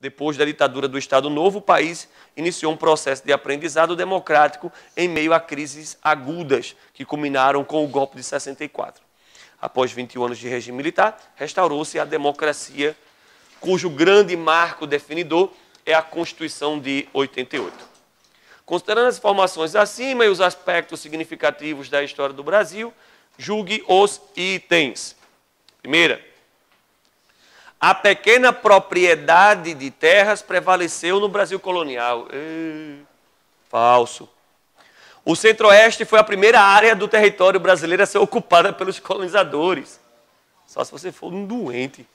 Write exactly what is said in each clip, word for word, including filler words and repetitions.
Depois da ditadura do Estado Novo, o país iniciou um processo de aprendizado democrático em meio a crises agudas, que culminaram com o golpe de sessenta e quatro. Após vinte e um anos de regime militar, restaurou-se a democracia, cujo grande marco definidor é a Constituição de oitenta e oito. Considerando as informações acima e os aspectos significativos da história do Brasil, julgue os itens. Primeira, a pequena propriedade de terras prevaleceu no Brasil colonial. E... Falso. O Centro-Oeste foi a primeira área do território brasileiro a ser ocupada pelos colonizadores. Só se você for um doente.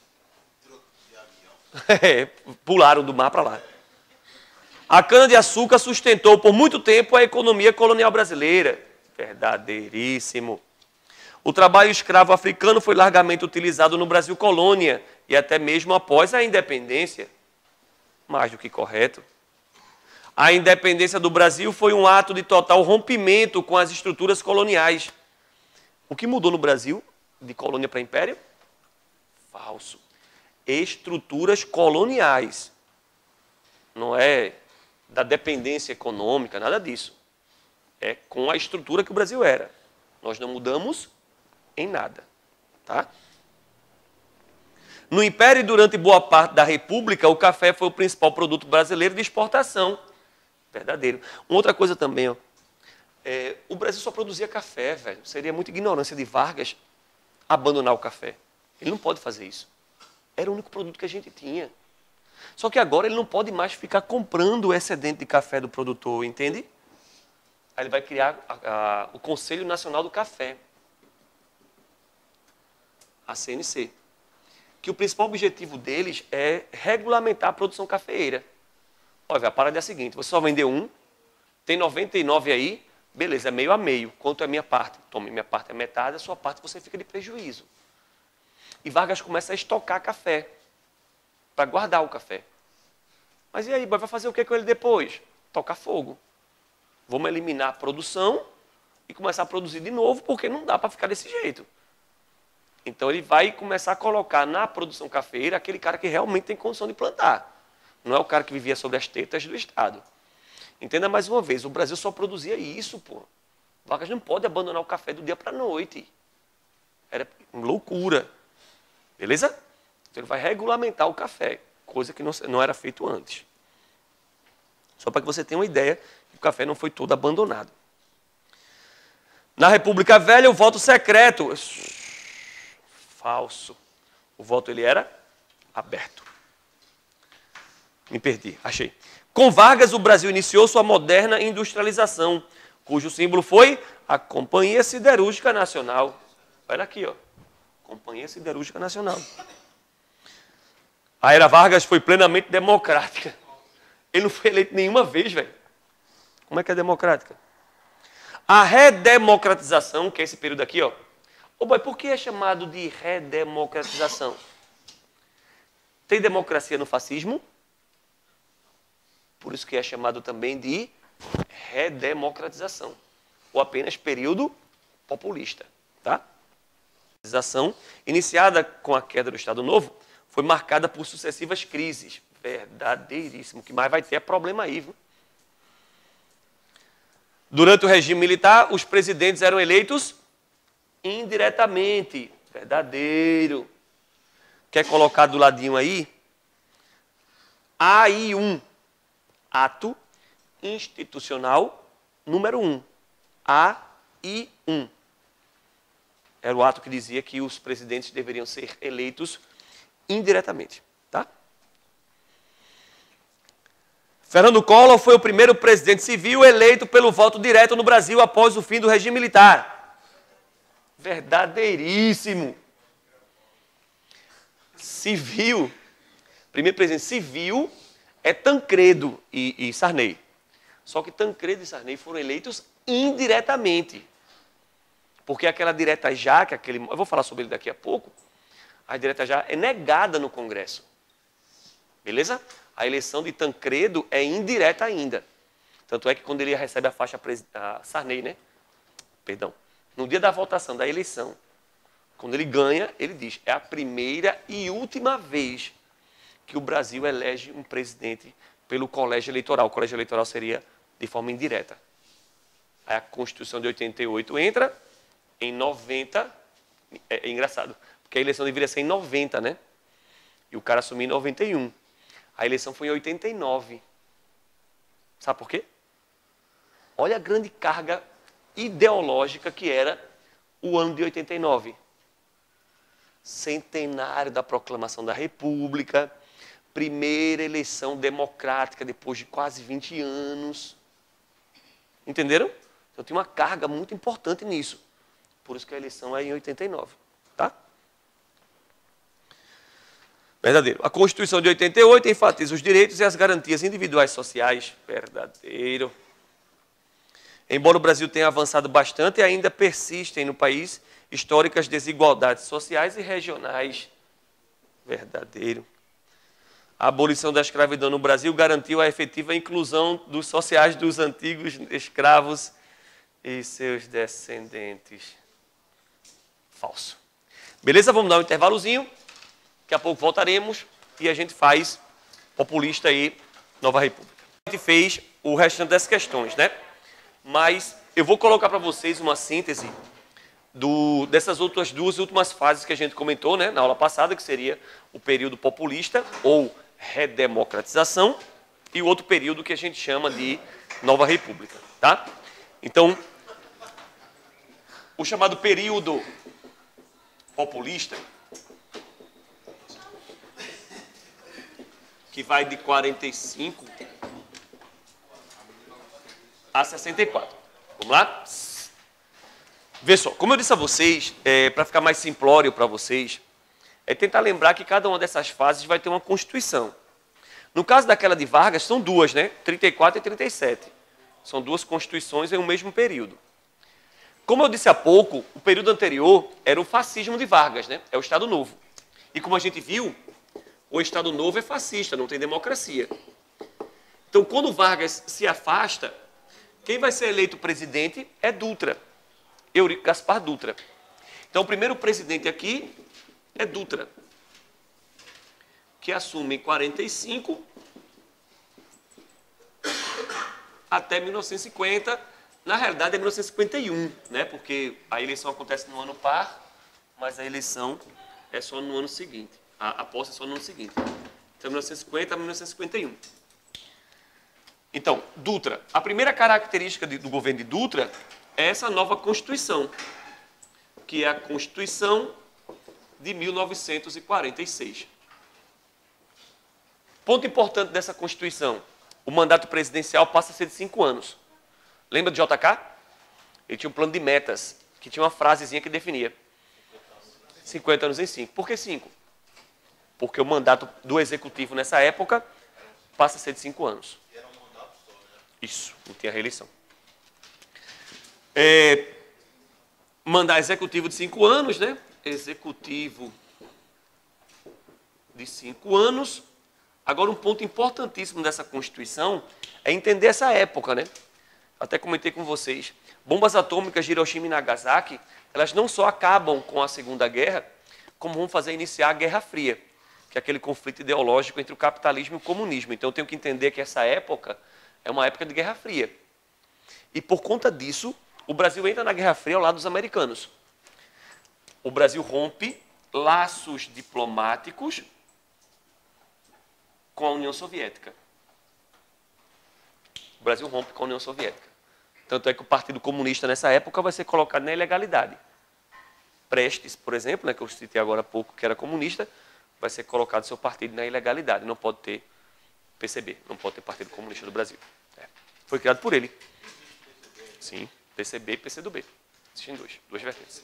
É, pularam do mar para lá. A cana-de-açúcar sustentou por muito tempo a economia colonial brasileira. Verdadeiríssimo. O trabalho escravo africano foi largamente utilizado no Brasil colônia e até mesmo após a independência. Mais do que correto. A independência do Brasil foi um ato de total rompimento com as estruturas coloniais. O que mudou no Brasil, de colônia para império? Falso. Estruturas coloniais. Não é da dependência econômica, nada disso. É com a estrutura que o Brasil era. Nós não mudamos em nada. Tá? No Império e durante boa parte da República, o café foi o principal produto brasileiro de exportação. Verdadeiro. Uma outra coisa também, ó, é, o Brasil só produzia café, velho. Seria muita ignorância de Vargas abandonar o café. Ele não pode fazer isso. Era o único produto que a gente tinha. Só que agora ele não pode mais ficar comprando o excedente de café do produtor, entende? Aí ele vai criar a, a, o Conselho Nacional do Café, a C N C, que o principal objetivo deles é regulamentar a produção cafeeira. Olha, a parada é a seguinte, você só vendeu um, tem noventa e nove aí, beleza, é meio a meio. Quanto é a minha parte? Tome, minha parte é metade, a sua parte você fica de prejuízo. E Vargas começa a estocar café, para guardar o café. Mas e aí, vai fazer o que com ele depois? Tocar fogo. Vamos eliminar a produção e começar a produzir de novo, porque não dá para ficar desse jeito. Então ele vai começar a colocar na produção cafeeira aquele cara que realmente tem condição de plantar. Não é o cara que vivia sobre as tetas do Estado. Entenda mais uma vez, o Brasil só produzia isso, pô. Vargas não pode abandonar o café do dia para a noite. Era loucura. Beleza? Então ele vai regulamentar o café, coisa que não, não era feito antes. Só para que você tenha uma ideia que o café não foi todo abandonado. Na República Velha, o voto secreto. Falso. O voto ele era aberto. Me perdi, achei. Com Vargas, o Brasil iniciou sua moderna industrialização, cujo símbolo foi a Companhia Siderúrgica Nacional. Olha aqui, ó. Companhia Siderúrgica Nacional. A era Vargas foi plenamente democrática. Ele não foi eleito nenhuma vez, velho. Como é que é democrática? A redemocratização, que é esse período aqui, ó. Ô, boy, por que é chamado de redemocratização? Tem democracia no fascismo? Por isso que é chamado também de redemocratização. Ou apenas período populista. Tá? A redemocratização, iniciada com a queda do Estado Novo, foi marcada por sucessivas crises. Verdadeiríssimo. O que mais vai ter é problema aí, viu? Durante o regime militar, os presidentes eram eleitos indiretamente. Verdadeiro. Quer colocar do ladinho aí? A I um. Ato institucional número um. A I um. Era o ato que dizia que os presidentes deveriam ser eleitos indiretamente. Tá? Fernando Collor foi o primeiro presidente civil eleito pelo voto direto no Brasil após o fim do regime militar. Verdadeiríssimo. Civil. Primeiro presidente civil é Tancredo e, e Sarney. Só que Tancredo e Sarney foram eleitos indiretamente. Porque aquela direta já, que aquele, eu vou falar sobre ele daqui a pouco, a direta já é negada no Congresso. Beleza? A eleição de Tancredo é indireta ainda. Tanto é que quando ele recebe a faixa a Sarney, né? Perdão. No dia da votação, da eleição, quando ele ganha, ele diz, é a primeira e última vez que o Brasil elege um presidente pelo colégio eleitoral. O colégio eleitoral seria de forma indireta. Aí a Constituição de oitenta e oito entra, em noventa, é, é engraçado, porque a eleição deveria ser em noventa, né? E o cara assumiu em noventa e um. A eleição foi em oitenta e nove. Sabe por quê? Olha a grande carga ideológica que era o ano de oitenta e nove. Centenário da proclamação da República, primeira eleição democrática depois de quase vinte anos. Entenderam? Então tem uma carga muito importante nisso. Por isso que a eleição é em oitenta e nove. Tá? Verdadeiro. A Constituição de oitenta e oito enfatiza os direitos e as garantias individuais sociais. Verdadeiro. Embora o Brasil tenha avançado bastante, ainda persistem no país históricas desigualdades sociais e regionais. Verdadeiro. A abolição da escravidão no Brasil garantiu a efetiva inclusão dos sociais dos antigos escravos e seus descendentes. Falso. Beleza? Vamos dar um intervalozinho. Daqui a pouco voltaremos e a gente faz populista aí, Nova República. A gente fez o restante das questões, né? Mas eu vou colocar para vocês uma síntese do, dessas outras duas últimas fases que a gente comentou, né, na aula passada, que seria o período populista ou redemocratização e o outro período que a gente chama de Nova República, tá? Então, o chamado período populista, que vai de quarenta e cinco a sessenta e quatro. Vamos lá? Vê só, como eu disse a vocês, é, para ficar mais simplório para vocês, é tentar lembrar que cada uma dessas fases vai ter uma Constituição. No caso daquela de Vargas, são duas, né? trinta e quatro e trinta e sete. São duas Constituições em um mesmo período. Como eu disse há pouco, o período anterior era o fascismo de Vargas, né? É o Estado Novo. E como a gente viu, o Estado Novo é fascista, não tem democracia. Então, quando Vargas se afasta, quem vai ser eleito presidente é Dutra, Eurico Gaspar Dutra. Então, o primeiro presidente aqui é Dutra, que assume em quarenta e cinco até mil novecentos e cinquenta. Na realidade, é mil novecentos e cinquenta e um, né? Porque a eleição acontece no ano par, mas a eleição é só no ano seguinte. A, a posse é só no ano seguinte. Então, mil novecentos e cinquenta a mil novecentos e cinquenta e um. Então, Dutra. A primeira característica de, do governo de Dutra é essa nova Constituição, que é a Constituição de mil novecentos e quarenta e seis. Ponto importante dessa Constituição: o mandato presidencial passa a ser de cinco anos. Lembra de J K? Ele tinha um plano de metas, que tinha uma frasezinha que definia cinquenta anos em cinco. Por que cinco? Porque o mandato do executivo nessa época passa a ser de cinco anos. Isso, não tinha reeleição. É, mandar executivo de cinco anos, né? Executivo de cinco anos. Agora, um ponto importantíssimo dessa Constituição é entender essa época, né? Até comentei com vocês. Bombas atômicas de Hiroshima e Nagasaki, elas não só acabam com a Segunda Guerra, como vão fazer iniciar a Guerra Fria, que é aquele conflito ideológico entre o capitalismo e o comunismo. Então, eu tenho que entender que essa época é uma época de Guerra Fria. E, por conta disso, o Brasil entra na Guerra Fria ao lado dos americanos. O Brasil rompe laços diplomáticos com a União Soviética. O Brasil rompe com a União Soviética. Tanto é que o Partido Comunista, nessa época, vai ser colocado na ilegalidade. Prestes, por exemplo, né, que eu citei agora há pouco, que era comunista, vai ser colocado seu partido na ilegalidade. Não pode ter P C B, não pode ter Partido Comunista do Brasil. É. Foi criado por ele. Sim, P C B e P C do B. Existem dois, duas vertentes.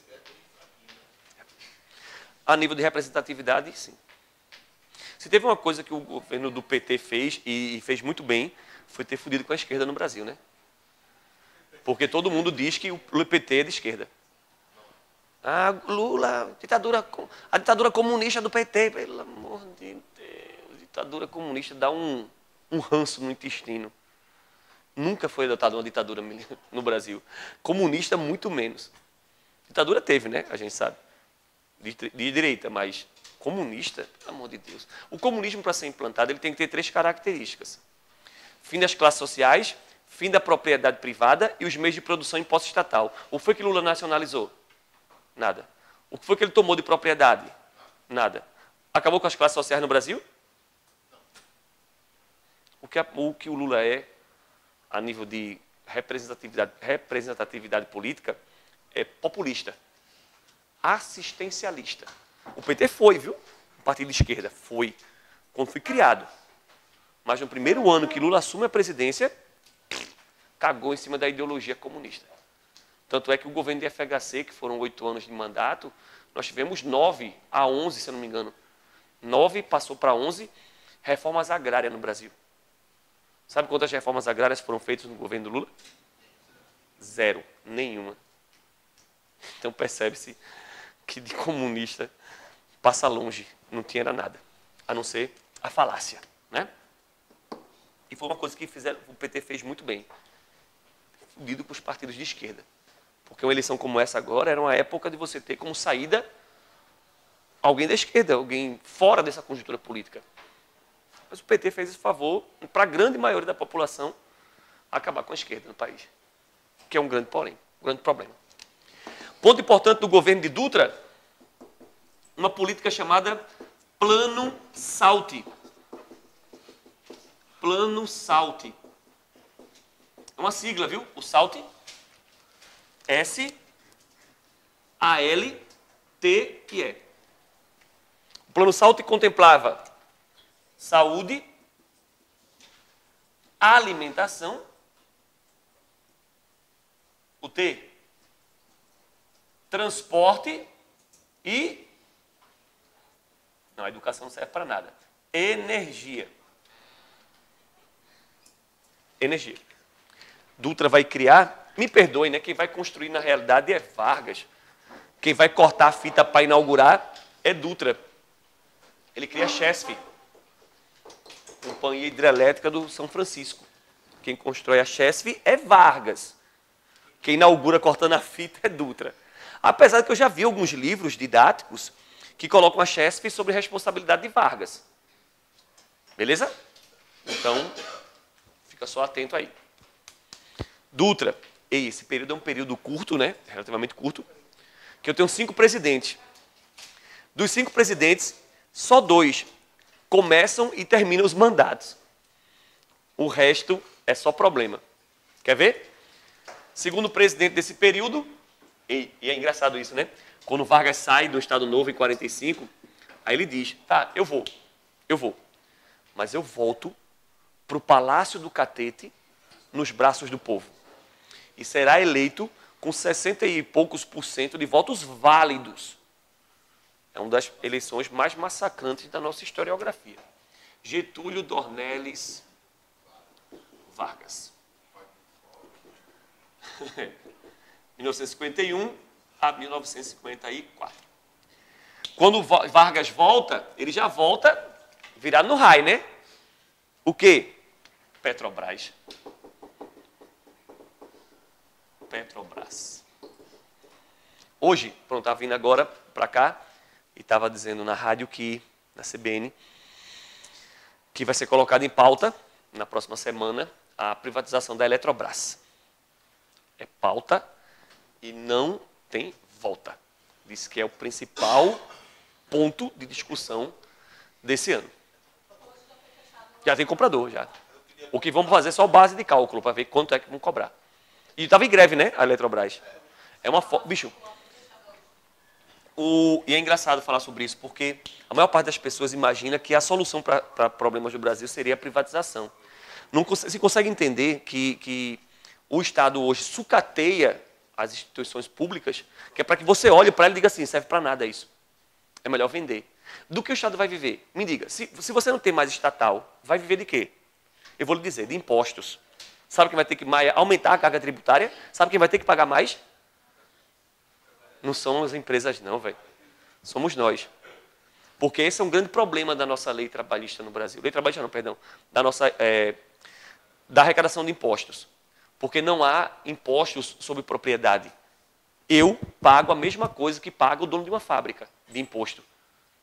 A nível de representatividade, sim. Se teve uma coisa que o governo do P T fez, e fez muito bem, foi ter fudido com a esquerda no Brasil, né? Porque todo mundo diz que o P T é de esquerda. Ah, Lula, ditadura, a ditadura comunista do P T, pelo amor de Deus, a ditadura comunista dá um, um ranço no intestino. Nunca foi adotada uma ditadura no Brasil. Comunista, muito menos. Ditadura teve, né? A gente sabe. De, de direita, mas Comunista? Pelo amor de Deus. O comunismo, para ser implantado, ele tem que ter três características. Fim das classes sociais, fim da propriedade privada e os meios de produção em posse estatal. O que foi que Lula nacionalizou? Nada. O que foi que ele tomou de propriedade? Nada. Acabou com as classes sociais no Brasil? O que, a, o, que o Lula é, a nível de representatividade, representatividade política, é populista, assistencialista. O P T foi, viu? O partido de esquerda foi, quando foi criado. Mas no primeiro ano que Lula assume a presidência, cagou em cima da ideologia comunista. Tanto é que o governo de F H C, que foram oito anos de mandato, nós tivemos nove a onze, se eu não me engano. Nove passou para onze reformas agrárias no Brasil. Sabe quantas reformas agrárias foram feitas no governo do Lula? Zero. Nenhuma. Então percebe-se que de comunista passa longe. Não tinha nada. A não ser a falácia. Né? E foi uma coisa que fizeram, o P T fez muito bem. Fudido com os partidos de esquerda. Porque uma eleição como essa agora era uma época de você ter como saída alguém da esquerda, alguém fora dessa conjuntura política. Mas o P T fez esse favor, para a grande maioria da população, acabar com a esquerda no país. Que é um grande porém, um grande problema. Ponto importante do governo de Dutra, uma política chamada Plano Salti. Plano Salti. É uma sigla, viu? O Salti. S A L T I E. O Plano Salti contemplava saúde, alimentação, o T, transporte e, não, a educação não serve para nada, energia. Energia. Dutra vai criar, me perdoe, né? Quem vai construir na realidade é Vargas. Quem vai cortar a fita para inaugurar é Dutra. Ele cria a Chesf, Companhia Hidrelétrica do São Francisco. Quem constrói a Chesf é Vargas. Quem inaugura cortando a fita é Dutra. Apesar de que eu já vi alguns livros didáticos que colocam a Chesf sobre responsabilidade de Vargas. Beleza? Então, fica só atento aí. Dutra, e esse período é um período curto, né? Relativamente curto, que eu tenho cinco presidentes. Dos cinco presidentes, só dois começam e terminam os mandatos. O resto é só problema. Quer ver? Segundo presidente desse período, e, e é engraçado isso, né? Quando Vargas sai do Estado Novo em quarenta e cinco, aí ele diz, tá, eu vou, eu vou. Mas eu volto para o Palácio do Catete, nos braços do povo. E será eleito com sessenta e poucos por cento de votos válidos. É uma das eleições mais massacrantes da nossa historiografia. Getúlio Dornelles Vargas. mil novecentos e cinquenta e um a mil novecentos e cinquenta e quatro. Quando Vargas volta, ele já volta virado no raio, né? O quê? Petrobras. Petrobras. Hoje, pronto, estava vindo agora para cá e estava dizendo na rádio que, na C B N, que vai ser colocado em pauta, na próxima semana, a privatização da Eletrobras. É pauta e não tem volta. Diz que é o principal ponto de discussão desse ano. Já tem comprador, já. O que vamos fazer é só base de cálculo, para ver quanto é que vão cobrar. E estava em greve, né, a Eletrobras. É uma fo... Bicho, o... e é engraçado falar sobre isso, porque a maior parte das pessoas imagina que a solução para problemas do Brasil seria a privatização. Não se consegue entender que, que o Estado hoje sucateia as instituições públicas, que é para que você olhe para ela e diga assim, serve para nada isso. É melhor vender. Do que o Estado vai viver? Me diga, se, se você não tem mais estatal, vai viver de quê? Eu vou lhe dizer, de impostos. Sabe quem vai ter que mais aumentar a carga tributária? Sabe quem vai ter que pagar mais? Não são as empresas não, velho. Somos nós. Porque esse é um grande problema da nossa lei trabalhista no Brasil. Lei trabalhista não, perdão. Da nossa, é, da arrecadação de impostos. Porque não há impostos sobre propriedade. Eu pago a mesma coisa que paga o dono de uma fábrica de imposto.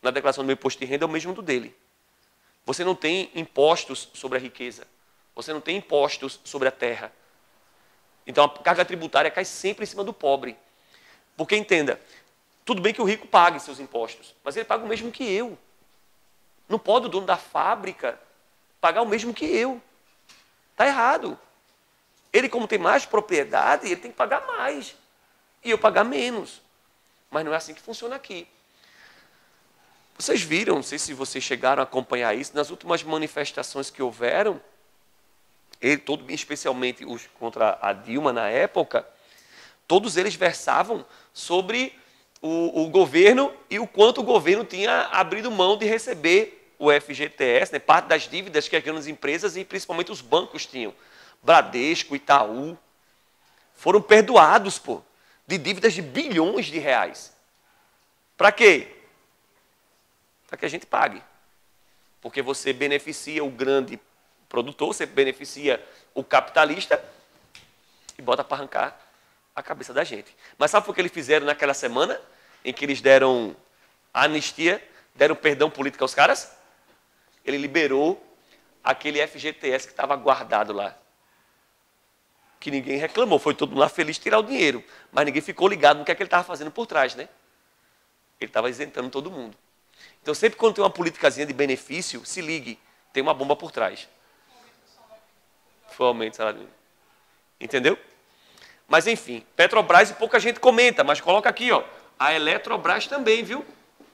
na declaração do meu imposto de renda é o mesmo do dele. Você não tem impostos sobre a riqueza. Você não tem impostos sobre a terra. Então, a carga tributária cai sempre em cima do pobre. Porque, entenda, tudo bem que o rico pague seus impostos, mas ele paga o mesmo que eu. Não pode o dono da fábrica pagar o mesmo que eu. Está errado. Ele, como tem mais propriedade, ele tem que pagar mais. E eu pagar menos. Mas não é assim que funciona aqui. Vocês viram, não sei se vocês chegaram a acompanhar isso, nas últimas manifestações que houveram, ele, todo, especialmente os contra a Dilma na época, todos eles versavam sobre o, o governo e o quanto o governo tinha abrido mão de receber o F G T S, né, parte das dívidas que as grandes empresas e principalmente os bancos tinham. Bradesco, Itaú, foram perdoados, pô, de dívidas de bilhões de reais. Para quê? Para que a gente pague. Porque você beneficia o grande produtor, você beneficia o capitalista e bota para arrancar a cabeça da gente. Mas sabe o que eles fizeram naquela semana em que eles deram anistia, deram perdão político aos caras? Ele liberou aquele F G T S que estava guardado lá. Que ninguém reclamou, foi todo mundo lá feliz de tirar o dinheiro. Mas ninguém ficou ligado no que é que ele estava fazendo por trás, né? Ele estava isentando todo mundo. Então, sempre quando tem uma politicazinha de benefício, se ligue, tem uma bomba por trás. Foi o aumento do salário mínimo. Entendeu? Mas, enfim, Petrobras e pouca gente comenta, mas coloca aqui, ó, a Eletrobras também, viu?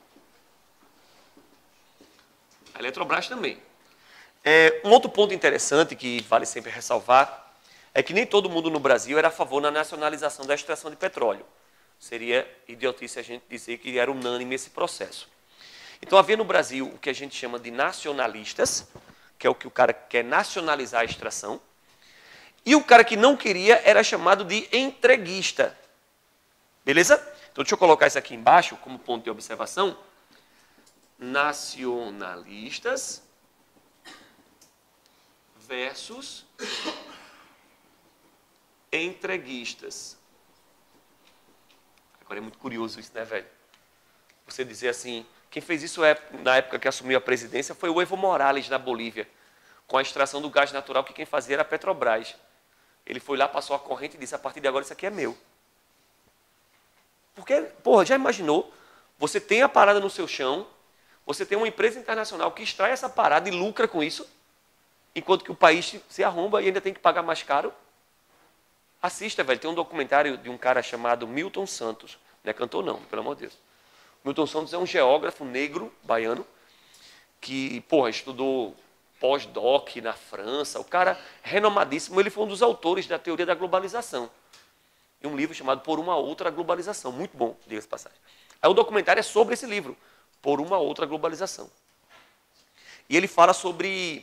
A Eletrobras também. É, um outro ponto interessante que vale sempre ressalvar é que nem todo mundo no Brasil era a favor da nacionalização da extração de petróleo. Seria idiotice a gente dizer que era unânime esse processo. Então, havia no Brasil o que a gente chama de nacionalistas, que é o que o cara quer nacionalizar a extração, e o cara que não queria era chamado de entreguista. Beleza? Então, deixa eu colocar isso aqui embaixo como ponto de observação. Nacionalistas versus entreguistas. Agora é muito curioso isso, né, velho? Você dizer assim, quem fez isso é, na época que assumiu a presidência foi o Evo Morales, na Bolívia, com a extração do gás natural, que quem fazia era a Petrobras. Ele foi lá, passou a corrente e disse, a partir de agora isso aqui é meu. Porque, porra, já imaginou? Você tem a parada no seu chão, você tem uma empresa internacional que extrai essa parada e lucra com isso, enquanto que o país se arromba e ainda tem que pagar mais caro. Assista, velho, tem um documentário de um cara chamado Milton Santos. Não é cantor não, pelo amor de Deus. Milton Santos é um geógrafo negro, baiano, que, porra, estudou pós-doc na França. O cara, renomadíssimo, ele foi um dos autores da teoria da globalização. E um livro chamado Por Uma Outra Globalização. Muito bom, diga-se de passagem. Aí o documentário é sobre esse livro, Por Uma Outra Globalização. E ele fala sobre...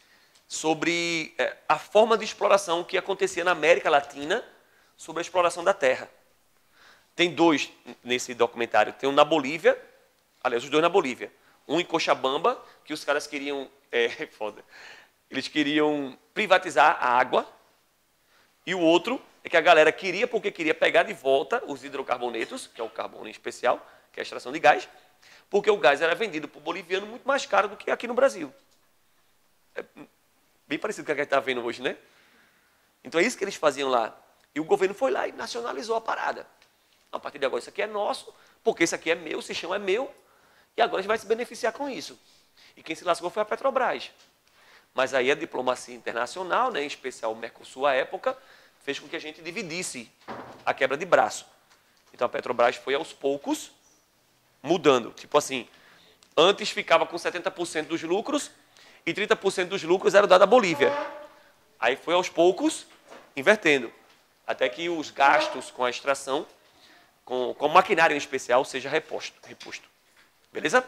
sobre é, a forma de exploração que acontecia na América Latina sobre a exploração da terra. Tem dois nesse documentário. Tem um na Bolívia, aliás, os dois na Bolívia. Um em Cochabamba, que os caras queriam... É, foda. Eles queriam privatizar a água. E o outro é que a galera queria, porque queria pegar de volta os hidrocarbonetos, que é o carbono em especial, que é a extração de gás, porque o gás era vendido para o boliviano muito mais caro do que aqui no Brasil. É, bem parecido com o que a gente está vendo hoje, né? Então é isso que eles faziam lá. E o governo foi lá e nacionalizou a parada. A partir de agora isso aqui é nosso, porque isso aqui é meu, esse chão é meu, e agora a gente vai se beneficiar com isso. E quem se lascou foi a Petrobras. Mas aí a diplomacia internacional, né, em especial o Mercosul à época, fez com que a gente dividisse a quebra de braço. Então a Petrobras foi aos poucos mudando. Tipo assim, antes ficava com setenta por cento dos lucros, e trinta por cento dos lucros eram dados à Bolívia. Aí foi aos poucos invertendo, até que os gastos com a extração, com, com maquinário em especial, seja reposto. reposto. Beleza?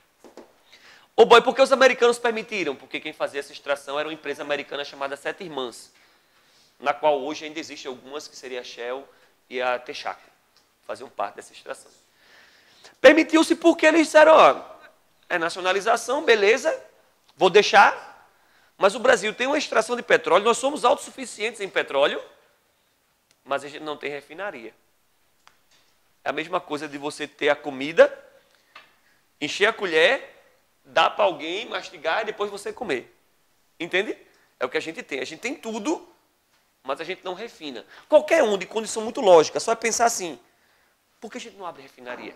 Ô boy, por que os americanos permitiram? Porque quem fazia essa extração era uma empresa americana chamada Sete Irmãs, na qual hoje ainda existem algumas, que seria a Shell e a Texaco, faziam parte dessa extração. Permitiu-se porque eles disseram, ó, é nacionalização, beleza, vou deixar, mas o Brasil tem uma extração de petróleo, nós somos autossuficientes em petróleo, mas a gente não tem refinaria. É a mesma coisa de você ter a comida Encher a colher, dar para alguém, mastigar e depois você comer. Entende? É o que a gente tem. A gente tem tudo, mas a gente não refina. Qualquer um de condição muito lógica, só é pensar assim, por que a gente não abre refinaria?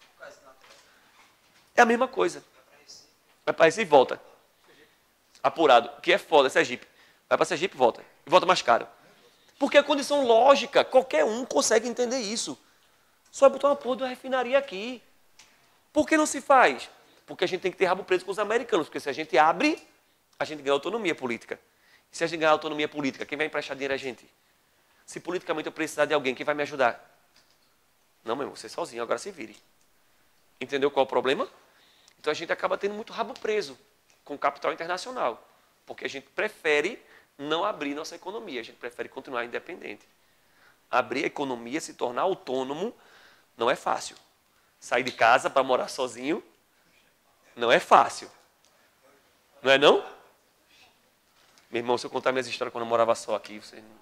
É a mesma coisa. Vai para Recife e volta. Apurado. Que é foda, Sergipe. Vai para Sergipe e volta. E volta mais caro. Porque a condição lógica, qualquer um consegue entender isso. Só é botar uma porra de uma refinaria aqui. Por que não se faz? Porque a gente tem que ter rabo preso com os americanos. Porque se a gente abre, a gente ganha autonomia política. E se a gente ganhar autonomia política, quem vai emprestar dinheiro é a gente? Se politicamente eu precisar de alguém, quem vai me ajudar? Não, meu irmão, você sozinho, agora se vire. Entendeu qual é o problema? Então a gente acaba tendo muito rabo preso com o capital internacional. Porque a gente prefere não abrir nossa economia, a gente prefere continuar independente. Abrir a economia, se tornar autônomo, não é fácil. Sair de casa para morar sozinho, não é fácil. Não é não? Meu irmão, se eu contar minhas histórias quando eu morava só aqui, você não...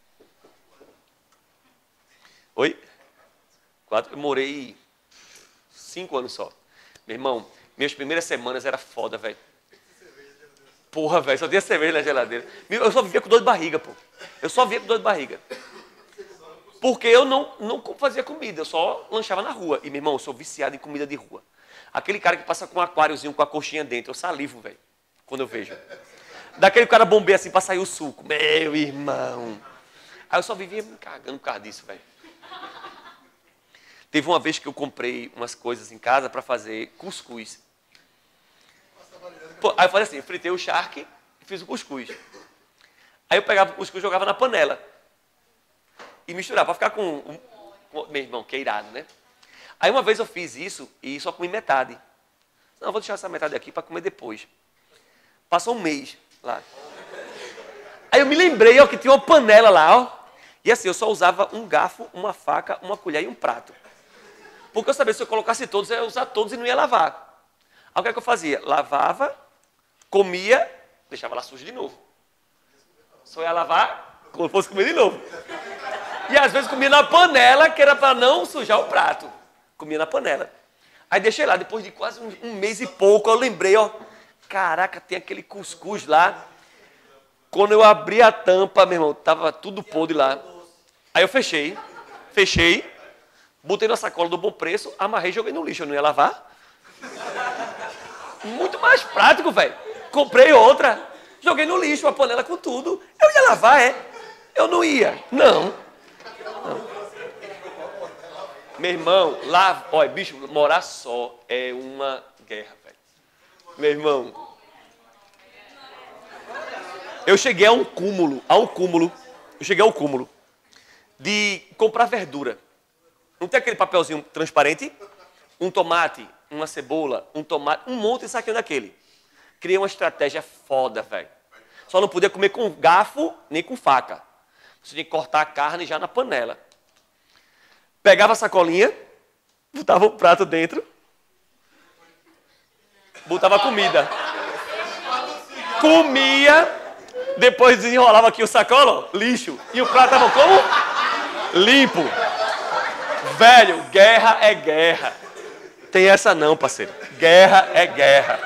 Oi? Quatro? Eu morei cinco anos só. Meu irmão, minhas primeiras semanas era foda, velho. Porra, velho, só tinha cerveja na geladeira. Eu só vivia com dor de barriga, pô. Eu só vivia com dor de barriga. Porque eu não, não fazia comida, eu só lanchava na rua. E, meu irmão, eu sou viciado em comida de rua. Aquele cara que passa com um aquáriozinho com a coxinha dentro, eu salivo, velho, quando eu vejo. Daquele cara bombeia assim pra sair o suco. Meu irmão. Aí eu só vivia me cagando por causa disso, velho. Teve uma vez que eu comprei umas coisas em casa para fazer cuscuz. Pô, aí eu falei assim, fritei o charque e fiz o cuscuz. Aí eu pegava o cuscuz e jogava na panela. E misturava, para ficar com, um, com... Meu irmão, que irado, né? Aí uma vez eu fiz isso e só comi metade. Não, vou deixar essa metade aqui para comer depois. Passou um mês lá. Aí eu me lembrei, ó, que tinha uma panela lá, ó. E assim, eu só usava um garfo, uma faca, uma colher e um prato. Porque eu sabia que se eu colocasse todos, eu ia usar todos e não ia lavar. Aí o que é que eu fazia? Lavava, comia, deixava lá sujo de novo. Só ia lavar quando fosse comer de novo. E às vezes comia na panela, que era para não sujar o prato. Comia na panela. Aí deixei lá, depois de quase um, um mês e pouco, eu lembrei, ó. Caraca, tem aquele cuscuz lá. Quando eu abri a tampa, meu irmão, tava tudo podre lá. Aí eu fechei, fechei, botei na sacola do Bom Preço, amarrei e joguei no lixo. Eu não ia lavar. Muito mais prático, velho. Comprei outra, joguei no lixo, a panela com tudo. Eu ia lavar, é? Eu não ia. Não. Não. Meu irmão, lá, olha, bicho, morar só é uma guerra, velho. Meu irmão. Eu cheguei a um cúmulo, a um cúmulo, eu cheguei ao cúmulo de comprar verdura. Não tem aquele papelzinho transparente? Um tomate, uma cebola, um tomate, um monte de saquinho daquele. Criei uma estratégia foda, velho. Só não podia comer com garfo nem com faca. Você tinha que cortar a carne já na panela. Pegava a sacolinha, botava o prato dentro, botava a comida. Comia, depois desenrolava aqui o sacola, ó, lixo. E o prato estava como? Limpo. Velho, guerra é guerra. Tem essa não, parceiro. Guerra é guerra.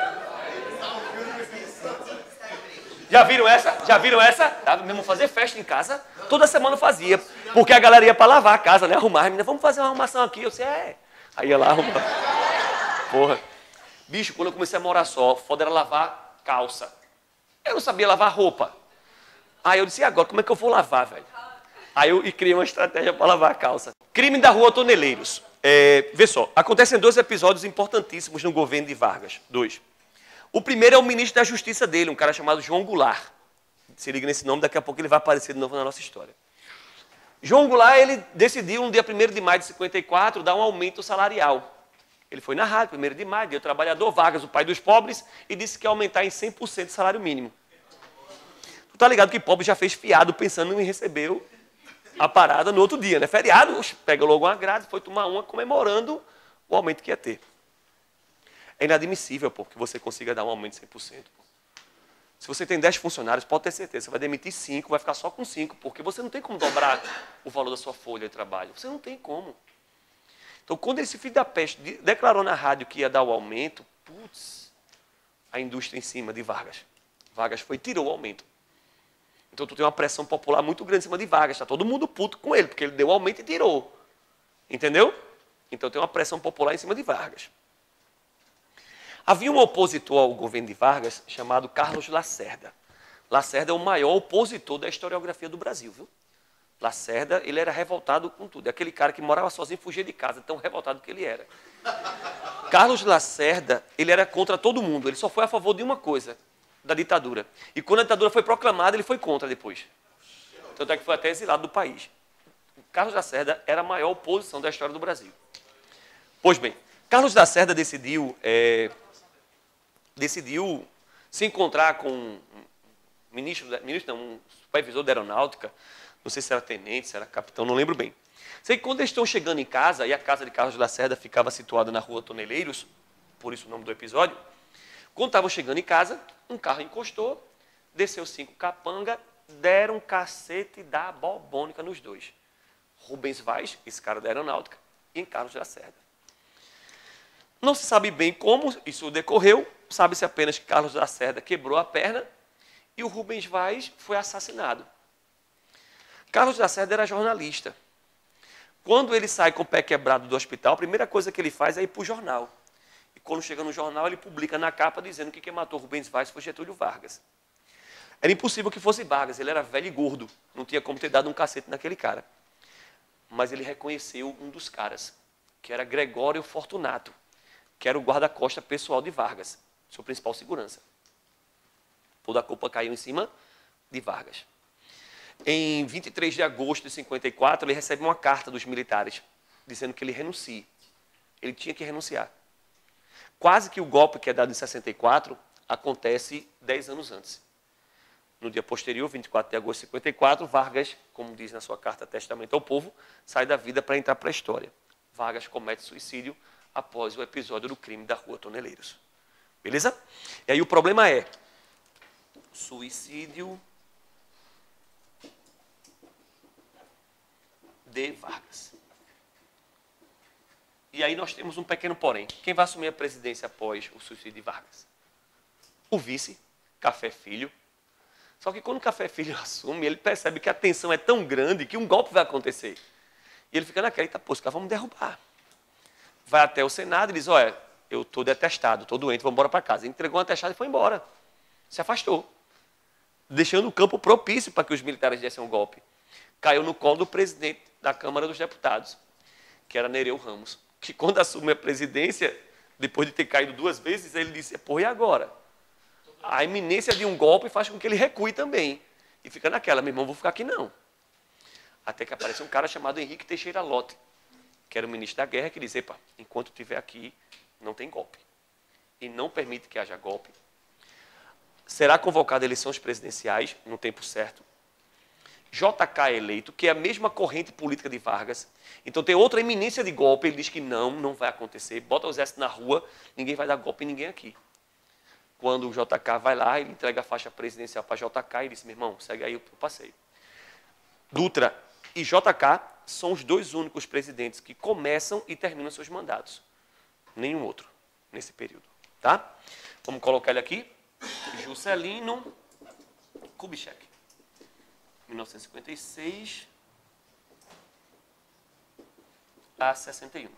Já viram essa? Já viram essa? Tava mesmo fazer festa em casa. Toda semana eu fazia. Porque a galera ia pra lavar a casa, né? Arrumar. A menina, vamos fazer uma arrumação aqui. Eu disse, é. Aí ia lá arrumar. Porra. Bicho, quando eu comecei a morar só, foda era lavar calça. Eu não sabia lavar roupa. Aí eu disse, e agora, como é que eu vou lavar, velho? Aí eu e criei uma estratégia para lavar a calça. Crime da rua Toneleiros. É, vê só, acontecem dois episódios importantíssimos no governo de Vargas. Dois. O primeiro é o ministro da Justiça dele, um cara chamado João Goulart. Se liga nesse nome, daqui a pouco ele vai aparecer de novo na nossa história. João Goulart, ele decidiu, no dia primeiro de maio de cinquenta e quatro, dar um aumento salarial. Ele foi na rádio, primeiro de maio, deu trabalhador, Vargas, o pai dos pobres, e disse que ia aumentar em cem por cento o salário mínimo. Tu tá ligado que pobre já fez fiado pensando em receber a parada no outro dia, né? Feriado, pega logo uma grade, foi tomar uma comemorando o aumento que ia ter. É inadmissível, pô, que você consiga dar um aumento de cem por cento. Pô. Se você tem dez funcionários, pode ter certeza, você vai demitir cinco, vai ficar só com cinco, porque você não tem como dobrar o valor da sua folha de trabalho. Você não tem como. Então, quando esse filho da peste declarou na rádio que ia dar o aumento, putz, a indústria em cima de Vargas. Vargas foi e tirou o aumento. Então, tu tem uma pressão popular muito grande em cima de Vargas. Está todo mundo puto com ele, porque ele deu o aumento e tirou. Entendeu? Então, tem uma pressão popular em cima de Vargas. Havia um opositor ao governo de Vargas chamado Carlos Lacerda. Lacerda é o maior opositor da historiografia do Brasil, viu? Lacerda, ele era revoltado com tudo. É aquele cara que morava sozinho e fugia de casa, tão revoltado que ele era. Carlos Lacerda, ele era contra todo mundo. Ele só foi a favor de uma coisa, da ditadura. E quando a ditadura foi proclamada, ele foi contra depois. Tanto é que foi até exilado do país. Carlos Lacerda era a maior oposição da história do Brasil. Pois bem, Carlos Lacerda decidiu, é, decidiu se encontrar com um ministro, ministro não, um supervisor da aeronáutica, não sei se era tenente, se era capitão, não lembro bem. Sei que quando eles estão chegando em casa, e a casa de Carlos Lacerda ficava situada na rua Toneleiros, por isso o nome do episódio, quando estavam chegando em casa, um carro encostou, desceu cinco capanga, deram um cacete da bobônica nos dois. Rubens Vaz, esse cara da aeronáutica, e em Carlos Lacerda. Não se sabe bem como isso decorreu, sabe-se apenas que Carlos Lacerda quebrou a perna e o Rubens Vaz foi assassinado. Carlos Lacerda era jornalista. Quando ele sai com o pé quebrado do hospital, a primeira coisa que ele faz é ir para o jornal. E quando chega no jornal, ele publica na capa dizendo que quem matou Rubens Vaz foi Getúlio Vargas. Era impossível que fosse Vargas, ele era velho e gordo, não tinha como ter dado um cacete naquele cara. Mas ele reconheceu um dos caras, que era Gregório Fortunato, que era o guarda-costa pessoal de Vargas, seu principal segurança. Toda a culpa caiu em cima de Vargas. Em vinte e três de agosto de cinquenta e quatro, ele recebe uma carta dos militares, dizendo que ele renuncie. Ele tinha que renunciar. Quase que o golpe que é dado em sessenta e quatro acontece dez anos antes. No dia posterior, vinte e quatro de agosto de cinquenta e quatro, Vargas, como diz na sua carta Testamento ao Povo, sai da vida para entrar para a história. Vargas comete suicídio após o episódio do crime da Rua Toneleiros. Beleza? E aí o problema é suicídio de Vargas. E aí nós temos um pequeno porém. Quem vai assumir a presidência após o suicídio de Vargas? O vice, Café Filho. Só que quando o Café Filho assume, ele percebe que a tensão é tão grande que um golpe vai acontecer. E ele fica naquela, eita, pô, os caras vão me derrubar. Vai até o Senado e diz, olha, eu estou detestado, estou doente, vou embora para casa. Entregou um atestado e foi embora. Se afastou. Deixando o campo propício para que os militares dessem um golpe. Caiu no colo do presidente da Câmara dos Deputados, que era Nereu Ramos, que quando assume a presidência, depois de ter caído duas vezes, ele disse, pô, e agora? A iminência de um golpe faz com que ele recue também. E fica naquela, meu irmão, vou ficar aqui não. Até que aparece um cara chamado Henrique Teixeira Lott, que era o ministro da Guerra, que diz, epa, enquanto estiver aqui, não tem golpe. E não permite que haja golpe. Será convocada eleições presidenciais, no tempo certo. J K é eleito, que é a mesma corrente política de Vargas. Então tem outra iminência de golpe, ele diz que não, não vai acontecer. Bota o exército na rua, ninguém vai dar golpe em ninguém aqui. Quando o J K vai lá, ele entrega a faixa presidencial para J K e diz, meu irmão, segue aí o passeio. Dutra e J K são os dois únicos presidentes que começam e terminam seus mandatos. Nenhum outro nesse período. Tá? Vamos colocar ele aqui. Juscelino Kubitschek. mil novecentos e cinquenta e seis a sessenta e um.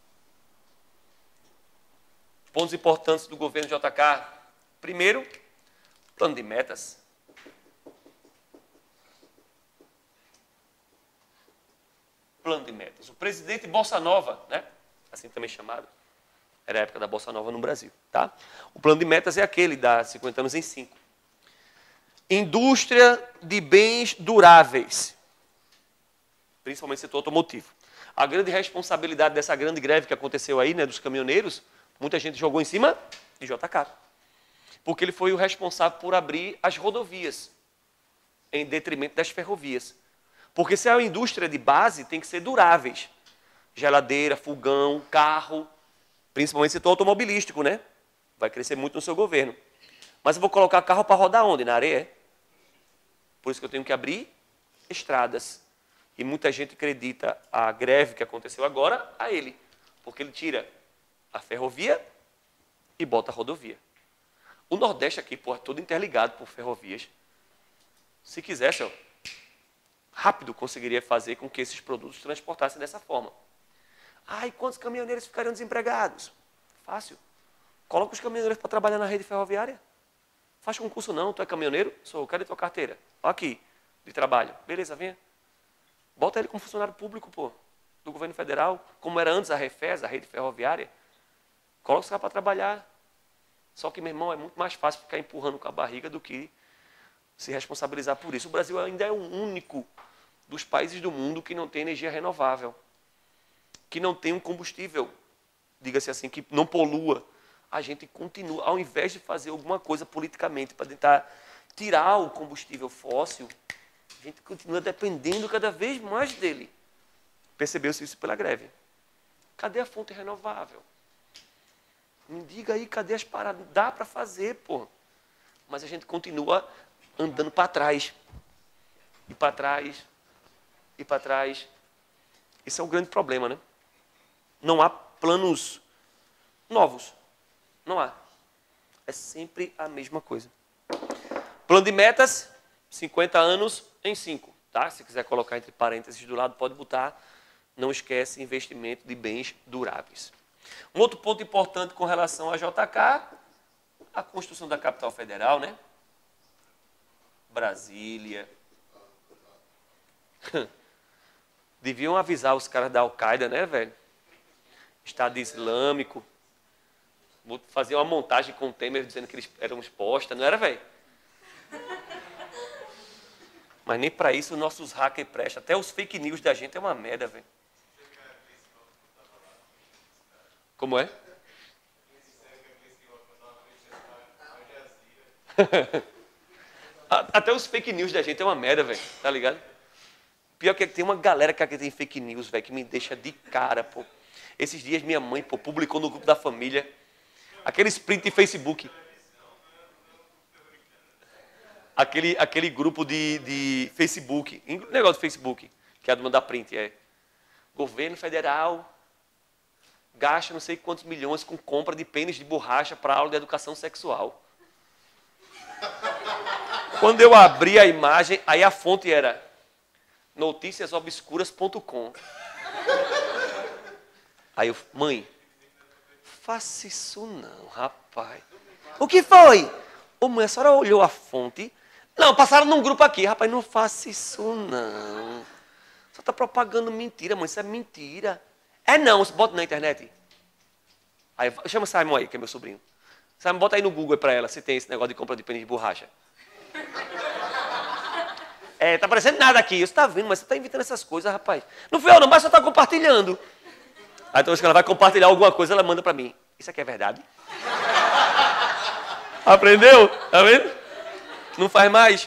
Pontos importantes do governo J K. Primeiro, plano de metas. Plano de metas. O presidente Bossa Nova, né? Assim também chamado, era a época da Bossa Nova no Brasil. Tá? O plano de metas é aquele, dá cinquenta anos em cinco. Indústria de bens duráveis, principalmente setor automotivo. A grande responsabilidade dessa grande greve que aconteceu aí, né, dos caminhoneiros, muita gente jogou em cima de J K. Porque ele foi o responsável por abrir as rodovias, em detrimento das ferrovias. Porque se é uma indústria de base, tem que ser duráveis. Geladeira, fogão, carro, principalmente setor automobilístico, né? Vai crescer muito no seu governo. Mas eu vou colocar carro para rodar onde? Na areia? Por isso que eu tenho que abrir estradas. E muita gente acredita a greve que aconteceu agora a ele. Porque ele tira a ferrovia e bota a rodovia. O Nordeste aqui, pô, é todo interligado por ferrovias. Se quisesse, ó, rápido conseguiria fazer com que esses produtos transportassem dessa forma. Ah, e quantos caminhoneiros ficariam desempregados? Fácil. Coloca os caminhoneiros para trabalhar na rede ferroviária. Faz concurso não, tu é caminhoneiro? Sou, cadê tua carteira? Ó aqui, de trabalho. Beleza, venha. Bota ele como funcionário público, pô, do governo federal, como era antes a Refes, a rede ferroviária. Coloca os caras para trabalhar. Só que, meu irmão, é muito mais fácil ficar empurrando com a barriga do que se responsabilizar por isso. O Brasil ainda é o único dos países do mundo que não tem energia renovável, que não tem um combustível, diga-se assim, que não polua. A gente continua, ao invés de fazer alguma coisa politicamente para tentar tirar o combustível fóssil, a gente continua dependendo cada vez mais dele. Percebeu-se isso pela greve. Cadê a fonte renovável? Me diga aí, cadê as paradas? Dá para fazer, pô. Mas a gente continua andando para trás. E para trás. E para trás. Esse é o grande problema, né? Não há planos novos. Não há. É sempre a mesma coisa. Plano de metas, cinquenta anos em cinco. Tá? Se quiser colocar entre parênteses do lado, pode botar. Não esquece investimento de bens duráveis. Um outro ponto importante com relação à J K, a construção da capital federal, né? Brasília. Deviam avisar os caras da Al-Qaeda, né, velho? Estado Islâmico. Fazer uma montagem com o Temer dizendo que eles eram expostas, não era, velho? Mas nem para isso os nossos hackers prestam. Até os fake news da gente é uma merda, velho. Como é? Até os fake news da gente é uma merda, velho. Tá ligado? Pior que tem uma galera que acredita em fake news, velho, que me deixa de cara, pô. Esses dias minha mãe, pô, publicou no grupo da família aqueles print de Facebook. Aquele, aquele grupo de, de Facebook, negócio de Facebook, que é a do mandar print, é governo federal gasta não sei quantos milhões com compra de pênis de borracha para aula de educação sexual. Quando eu abri a imagem, aí a fonte era noticias obscuras ponto com. Aí eu, mãe, faça isso não, rapaz. O que foi? Ô mãe, a senhora olhou a fonte? Não, passaram num grupo aqui. Rapaz, não faça isso não. Só está propagando mentira, mãe, isso é mentira. É não, você bota na internet. Aí, chama o Simon aí, que é meu sobrinho. Simon, bota aí no Google para ela, se tem esse negócio de compra de pênis de borracha. É, tá aparecendo nada aqui. Você está vendo, mas você está inventando essas coisas, rapaz. Não foi eu não, mas só está compartilhando. Aí então, que ela vai compartilhar alguma coisa, ela manda para mim. Isso aqui é verdade? Aprendeu? Tá vendo? Não faz mais.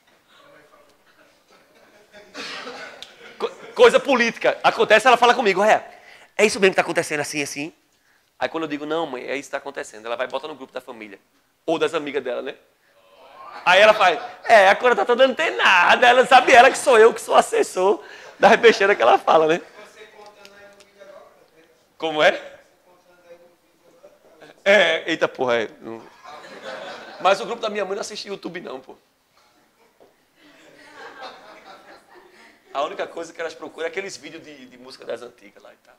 Co coisa política. Acontece, ela fala comigo, é, é isso mesmo que está acontecendo assim, assim. Aí quando eu digo, não, mãe, é isso que está acontecendo, ela vai botar no grupo da família. Ou das amigas dela, né? Aí ela faz, é, a Cora tá toda antenada, ela sabe ela que sou eu, que sou assessor das besteiras que ela fala, né? Como é? É, eita porra, é. Mas o grupo da minha mãe não assiste YouTube não, pô. A única coisa que elas procuram é aqueles vídeos de, de música das antigas lá e tal.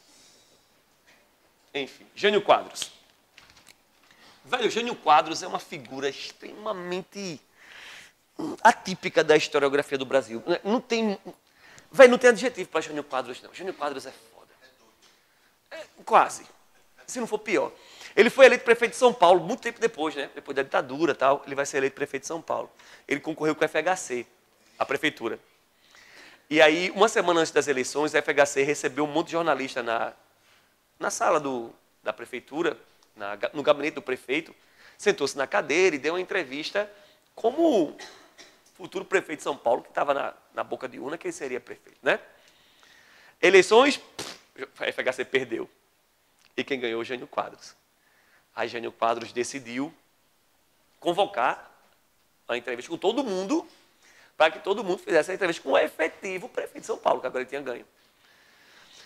Enfim, Jânio Quadros. Velho, Jânio Quadros é uma figura extremamente atípica da historiografia do Brasil. Não tem, velho, não tem adjetivo para Jânio Quadros, não. Jânio Quadros é foda. É, quase. Se não for pior. Ele foi eleito prefeito de São Paulo muito tempo depois, né? Depois da ditadura e tal, ele vai ser eleito prefeito de São Paulo. Ele concorreu com o F H C, a prefeitura. E aí, uma semana antes das eleições, a F H C recebeu um monte de jornalista na, na sala do, da prefeitura, na, no gabinete do prefeito, sentou-se na cadeira e deu uma entrevista como futuro prefeito de São Paulo, que estava na, na boca de urna, que ele seria prefeito, né? Eleições, a F H C perdeu. E quem ganhou? O Jânio Quadros. Aí Jânio Quadros decidiu convocar a entrevista com todo mundo, para que todo mundo fizesse a entrevista com o efetivo prefeito de São Paulo, que agora ele tinha ganho.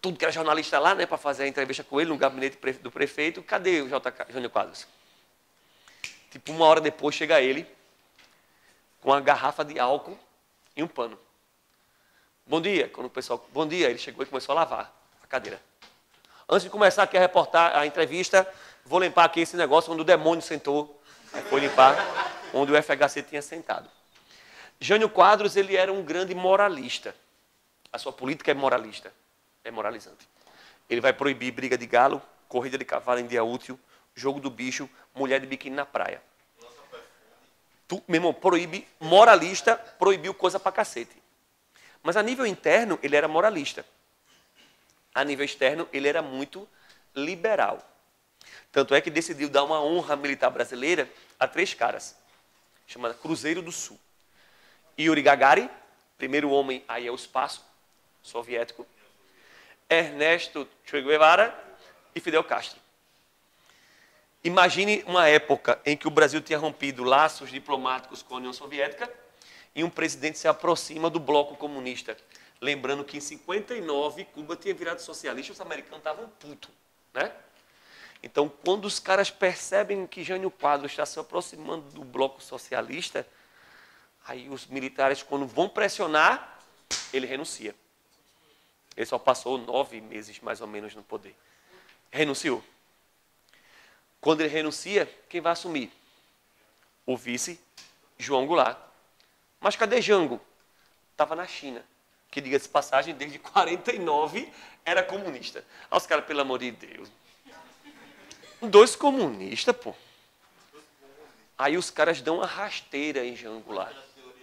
tudo que era jornalista lá, né, para fazer a entrevista com ele no gabinete do prefeito. Cadê o J K, Jânio Quadros? Tipo, uma hora depois chega ele com uma garrafa de álcool e um pano. Bom dia. Quando o pessoal, bom dia, ele chegou e começou a lavar a cadeira. Antes de começar aqui a reportar a entrevista, vou limpar aqui esse negócio onde o demônio sentou. Aí foi limpar onde o F H C tinha sentado. Jânio Quadros, ele era um grande moralista. A sua política é moralista, é moralizante. Ele vai proibir briga de galo, corrida de cavalo em dia útil, jogo do bicho, mulher de biquíni na praia. Tu, meu irmão, proíbe, moralista, proibiu coisa pra cacete. Mas a nível interno, ele era moralista. A nível externo, ele era muito liberal. Tanto é que decidiu dar uma honra militar brasileira a três caras, chamada Cruzeiro do Sul. Yuri Gagarin, primeiro homem a ir ao espaço soviético, Ernesto Che Guevara e Fidel Castro. Imagine uma época em que o Brasil tinha rompido laços diplomáticos com a União Soviética e um presidente se aproxima do bloco comunista. Lembrando que em cinquenta e nove, Cuba tinha virado socialista, os americanos estavam putos, né? Então, quando os caras percebem que Jânio Quadros está se aproximando do bloco socialista, aí os militares, quando vão pressionar, ele renuncia. Ele só passou nove meses, mais ou menos, no poder. Renunciou. Quando ele renuncia, quem vai assumir? O vice, João Goulart. Mas cadê Jango? Estava na China, que, diga-se de passagem, desde quarenta e nove era comunista. Aí os caras, pelo amor de Deus. Dois comunistas, pô. Aí os caras dão uma rasteira em João Goulart.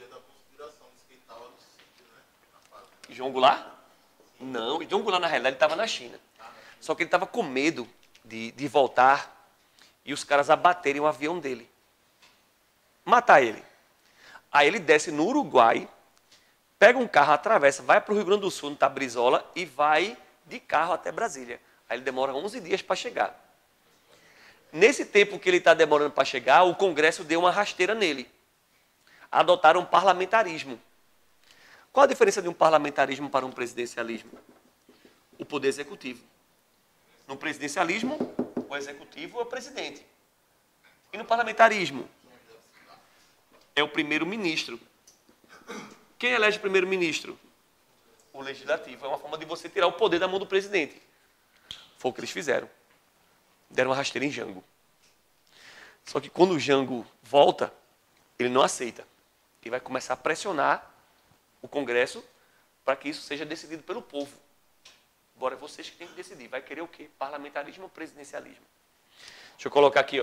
João Goulart? Não, João Goulart, na realidade, estava na China. Só que ele estava com medo de, de voltar e os caras abaterem o avião dele. Matar ele. Aí ele desce no Uruguai, pega um carro, atravessa, vai para o Rio Grande do Sul, no Tabrizola, e vai de carro até Brasília. Aí ele demora onze dias para chegar. Nesse tempo que ele está demorando para chegar, o Congresso deu uma rasteira nele. Adotaram um parlamentarismo. Qual a diferença de um parlamentarismo para um presidencialismo? O poder executivo. No presidencialismo, o executivo é o presidente. E no parlamentarismo? É o primeiro-ministro. Quem elege o primeiro-ministro? O legislativo. É uma forma de você tirar o poder da mão do presidente. Foi o que eles fizeram. Deram uma rasteira em Jango. Só que quando o Jango volta, ele não aceita. Ele vai começar a pressionar o Congresso para que isso seja decidido pelo povo. Agora é vocês que têm que decidir. Vai querer o quê? Parlamentarismo ou presidencialismo? Deixa eu colocar aqui, ó.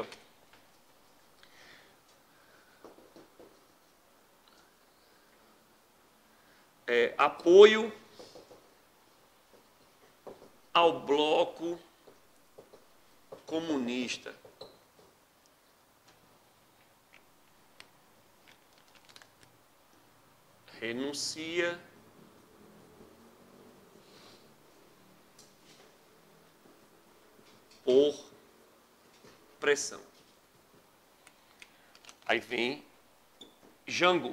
É, apoio ao bloco comunista. Renuncia por pressão. Aí vem Jango.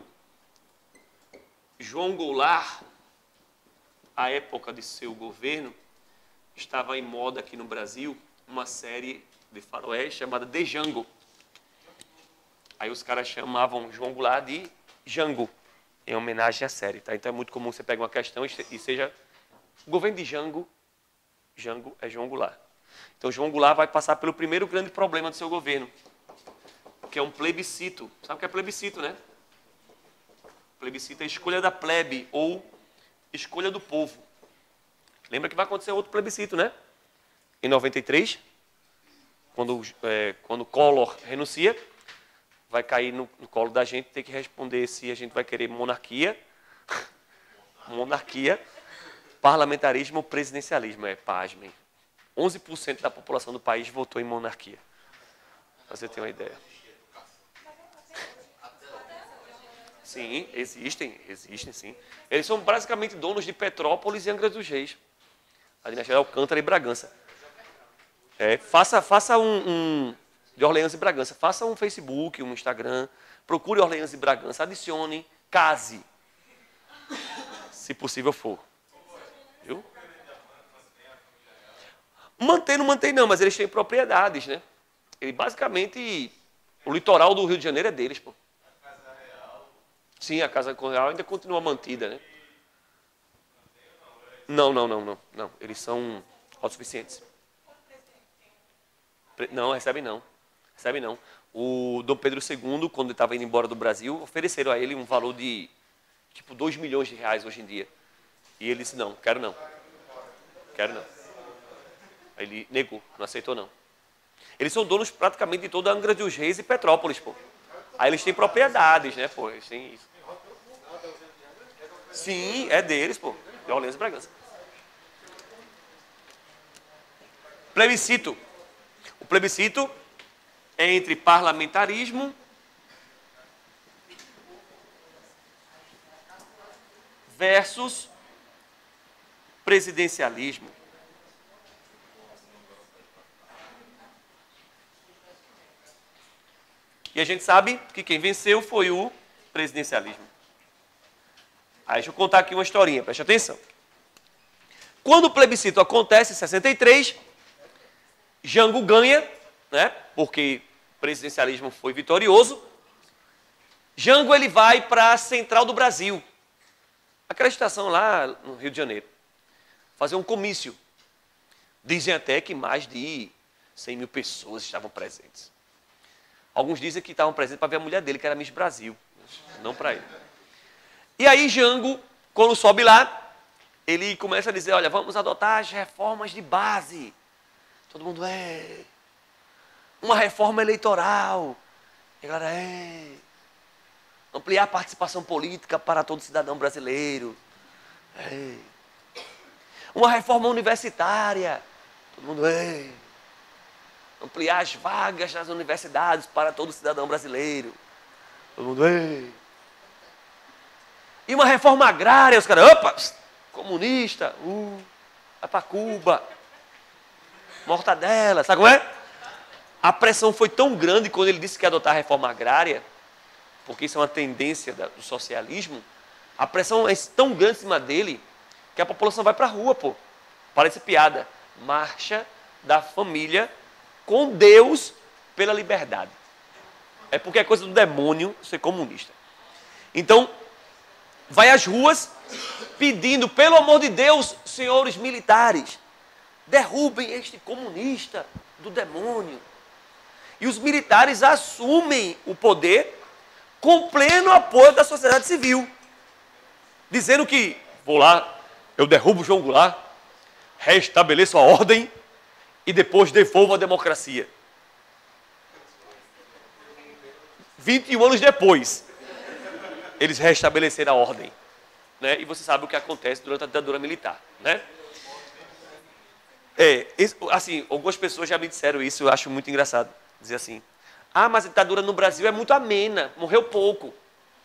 João Goulart, à época de seu governo, estava em moda aqui no Brasil uma série de faroeste chamada De Jango. Aí os caras chamavam João Goulart de Jango, em homenagem à série. Tá? Então é muito comum você pegar uma questão e seja o governo de Jango, Jango é João Goulart. Então João Goulart vai passar pelo primeiro grande problema do seu governo, que é um plebiscito. Sabe o que é plebiscito, né? Plebiscito é a escolha da plebe ou escolha do povo. Lembra que vai acontecer outro plebiscito, né? Em noventa e três, quando, é, quando Collor renuncia, vai cair no, no colo da gente ter que responder se a gente vai querer monarquia, monarquia, parlamentarismo ou presidencialismo. É, pasmem. onze por cento da população do país votou em monarquia. Pra você ter uma ideia. Sim, existem, existem sim. Eles são basicamente donos de Petrópolis e Angra dos Reis. A dinastia de Alcântara e Bragança. É, faça faça um, um... de Orleans e Bragança. Faça um Facebook, um Instagram. Procure Orleans e Bragança. Adicione, case. Se possível for. Viu? Mantém, não mantém não, mas eles têm propriedades, né? Ele basicamente, o litoral do Rio de Janeiro é deles, pô. Sim, a Casa Real ainda continua mantida, né? Não, não, não, não, não. Eles são autossuficientes. Não, recebem não. Recebem não. O Dom Pedro segundo, quando ele estava indo embora do Brasil, ofereceram a ele um valor de, tipo, dois milhões de reais hoje em dia. E ele disse, não, quero não. Quero não. Ele negou, não aceitou não. Eles são donos praticamente de toda a Angra dos Reis e Petrópolis, pô. Aí eles têm propriedades, né, pô. Eles têm isso. Sim, é deles, pô. De Orleans e Bragança. Plebiscito. O plebiscito é entre parlamentarismo versus presidencialismo. E a gente sabe que quem venceu foi o presidencialismo. Aí deixa eu contar aqui uma historinha, preste atenção. Quando o plebiscito acontece em sessenta e três, Jango ganha, né? Porque o presidencialismo foi vitorioso. Jango ele vai para a Central do Brasil, aquela estação lá no Rio de Janeiro, fazer um comício. Dizem até que mais de cem mil pessoas estavam presentes. Alguns dizem que estavam presentes para ver a mulher dele, que era Miss Brasil, não para ele. E aí Jango, quando sobe lá, ele começa a dizer, olha, vamos adotar as reformas de base. Todo mundo, é. Uma reforma eleitoral. E a galera, é. Ampliar a participação política para todo cidadão brasileiro. É. Uma reforma universitária. Todo mundo, é. Ampliar as vagas nas universidades para todo cidadão brasileiro. Todo mundo, é. E uma reforma agrária, os caras, opa, comunista, uh, vai para Cuba. Mortadela, sabe como é? A pressão foi tão grande quando ele disse que ia adotar a reforma agrária, porque isso é uma tendência do socialismo, a pressão é tão grande em cima dele que a população vai para a rua, pô. Parece piada. Marcha da família com Deus pela liberdade. É porque é coisa do demônio ser comunista. Então, vai às ruas pedindo, pelo amor de Deus, senhores militares, derrubem este comunista do demônio. E os militares assumem o poder com pleno apoio da sociedade civil. Dizendo que, vou lá, eu derrubo João Goulart, restabeleço a ordem e depois devolvo a democracia. vinte e um anos depois, eles restabeleceram a ordem. Né? E você sabe o que acontece durante a ditadura militar. Né? É, assim, algumas pessoas já me disseram isso, eu acho muito engraçado. Dizer assim, ah, mas a ditadura no Brasil é muito amena, morreu pouco.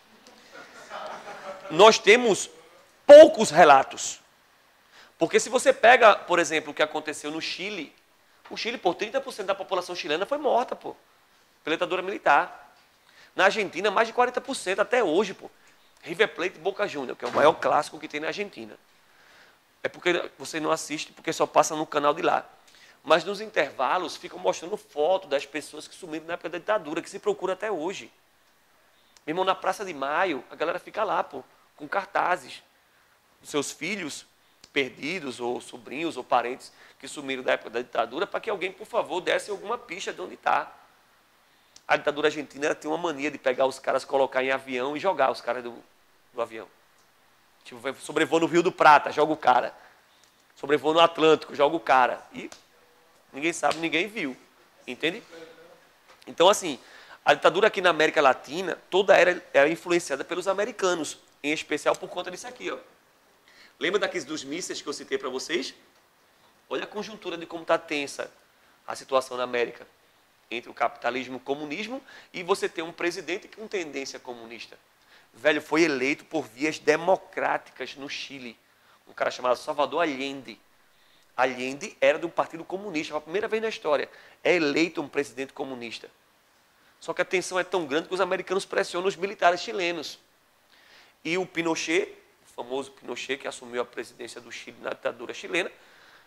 Nós temos poucos relatos. Porque se você pega, por exemplo, o que aconteceu no Chile, o Chile, por trinta por cento da população chilena foi morta, pô, pela ditadura militar. Na Argentina, mais de quarenta por cento até hoje, pô. River Plate e Boca Juniors, que é o maior clássico que tem na Argentina. É porque você não assiste, porque só passa no canal de lá. Mas nos intervalos ficam mostrando foto das pessoas que sumiram na época da ditadura, que se procura até hoje. Meu irmão, na Praça de Maio, a galera fica lá, pô, com cartazes. Os seus filhos perdidos, ou sobrinhos, ou parentes que sumiram da época da ditadura, para que alguém, por favor, desse alguma pista de onde está. A ditadura argentina ela tem uma mania de pegar os caras, colocar em avião e jogar os caras do, do avião. Tipo, sobrevoa no Rio do Prata, joga o cara. Sobrevoa no Atlântico, joga o cara. E ninguém sabe, ninguém viu. Entende? Então, assim, a ditadura aqui na América Latina, toda era, era influenciada pelos americanos. Em especial por conta disso aqui, ó. Lembra daqueles dos mísseis que eu citei para vocês? Olha a conjuntura de como está tensa a situação na América. Entre o capitalismo e o comunismo, e você tem um presidente com tendência comunista. Velho, foi eleito por vias democráticas no Chile. Um cara chamado Salvador Allende. Allende era do Partido Comunista, pela primeira vez na história. É eleito um presidente comunista. Só que a tensão é tão grande que os americanos pressionam os militares chilenos. E o Pinochet, o famoso Pinochet, que assumiu a presidência do Chile na ditadura chilena,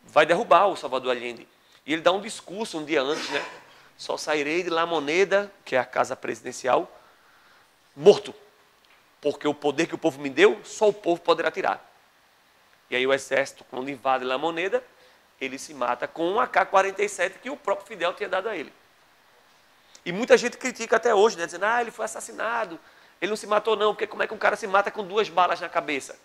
vai derrubar o Salvador Allende. E ele dá um discurso um dia antes, né? Só sairei de La Moneda, que é a casa presidencial, morto. Porque o poder que o povo me deu, só o povo poderá tirar. E aí o exército, quando invade La Moneda, ele se mata com um A K quarenta e sete que o próprio Fidel tinha dado a ele. E muita gente critica até hoje, né? Dizendo, ah, ele foi assassinado. Ele não se matou não, porque como é que um cara se mata com duas balas na cabeça?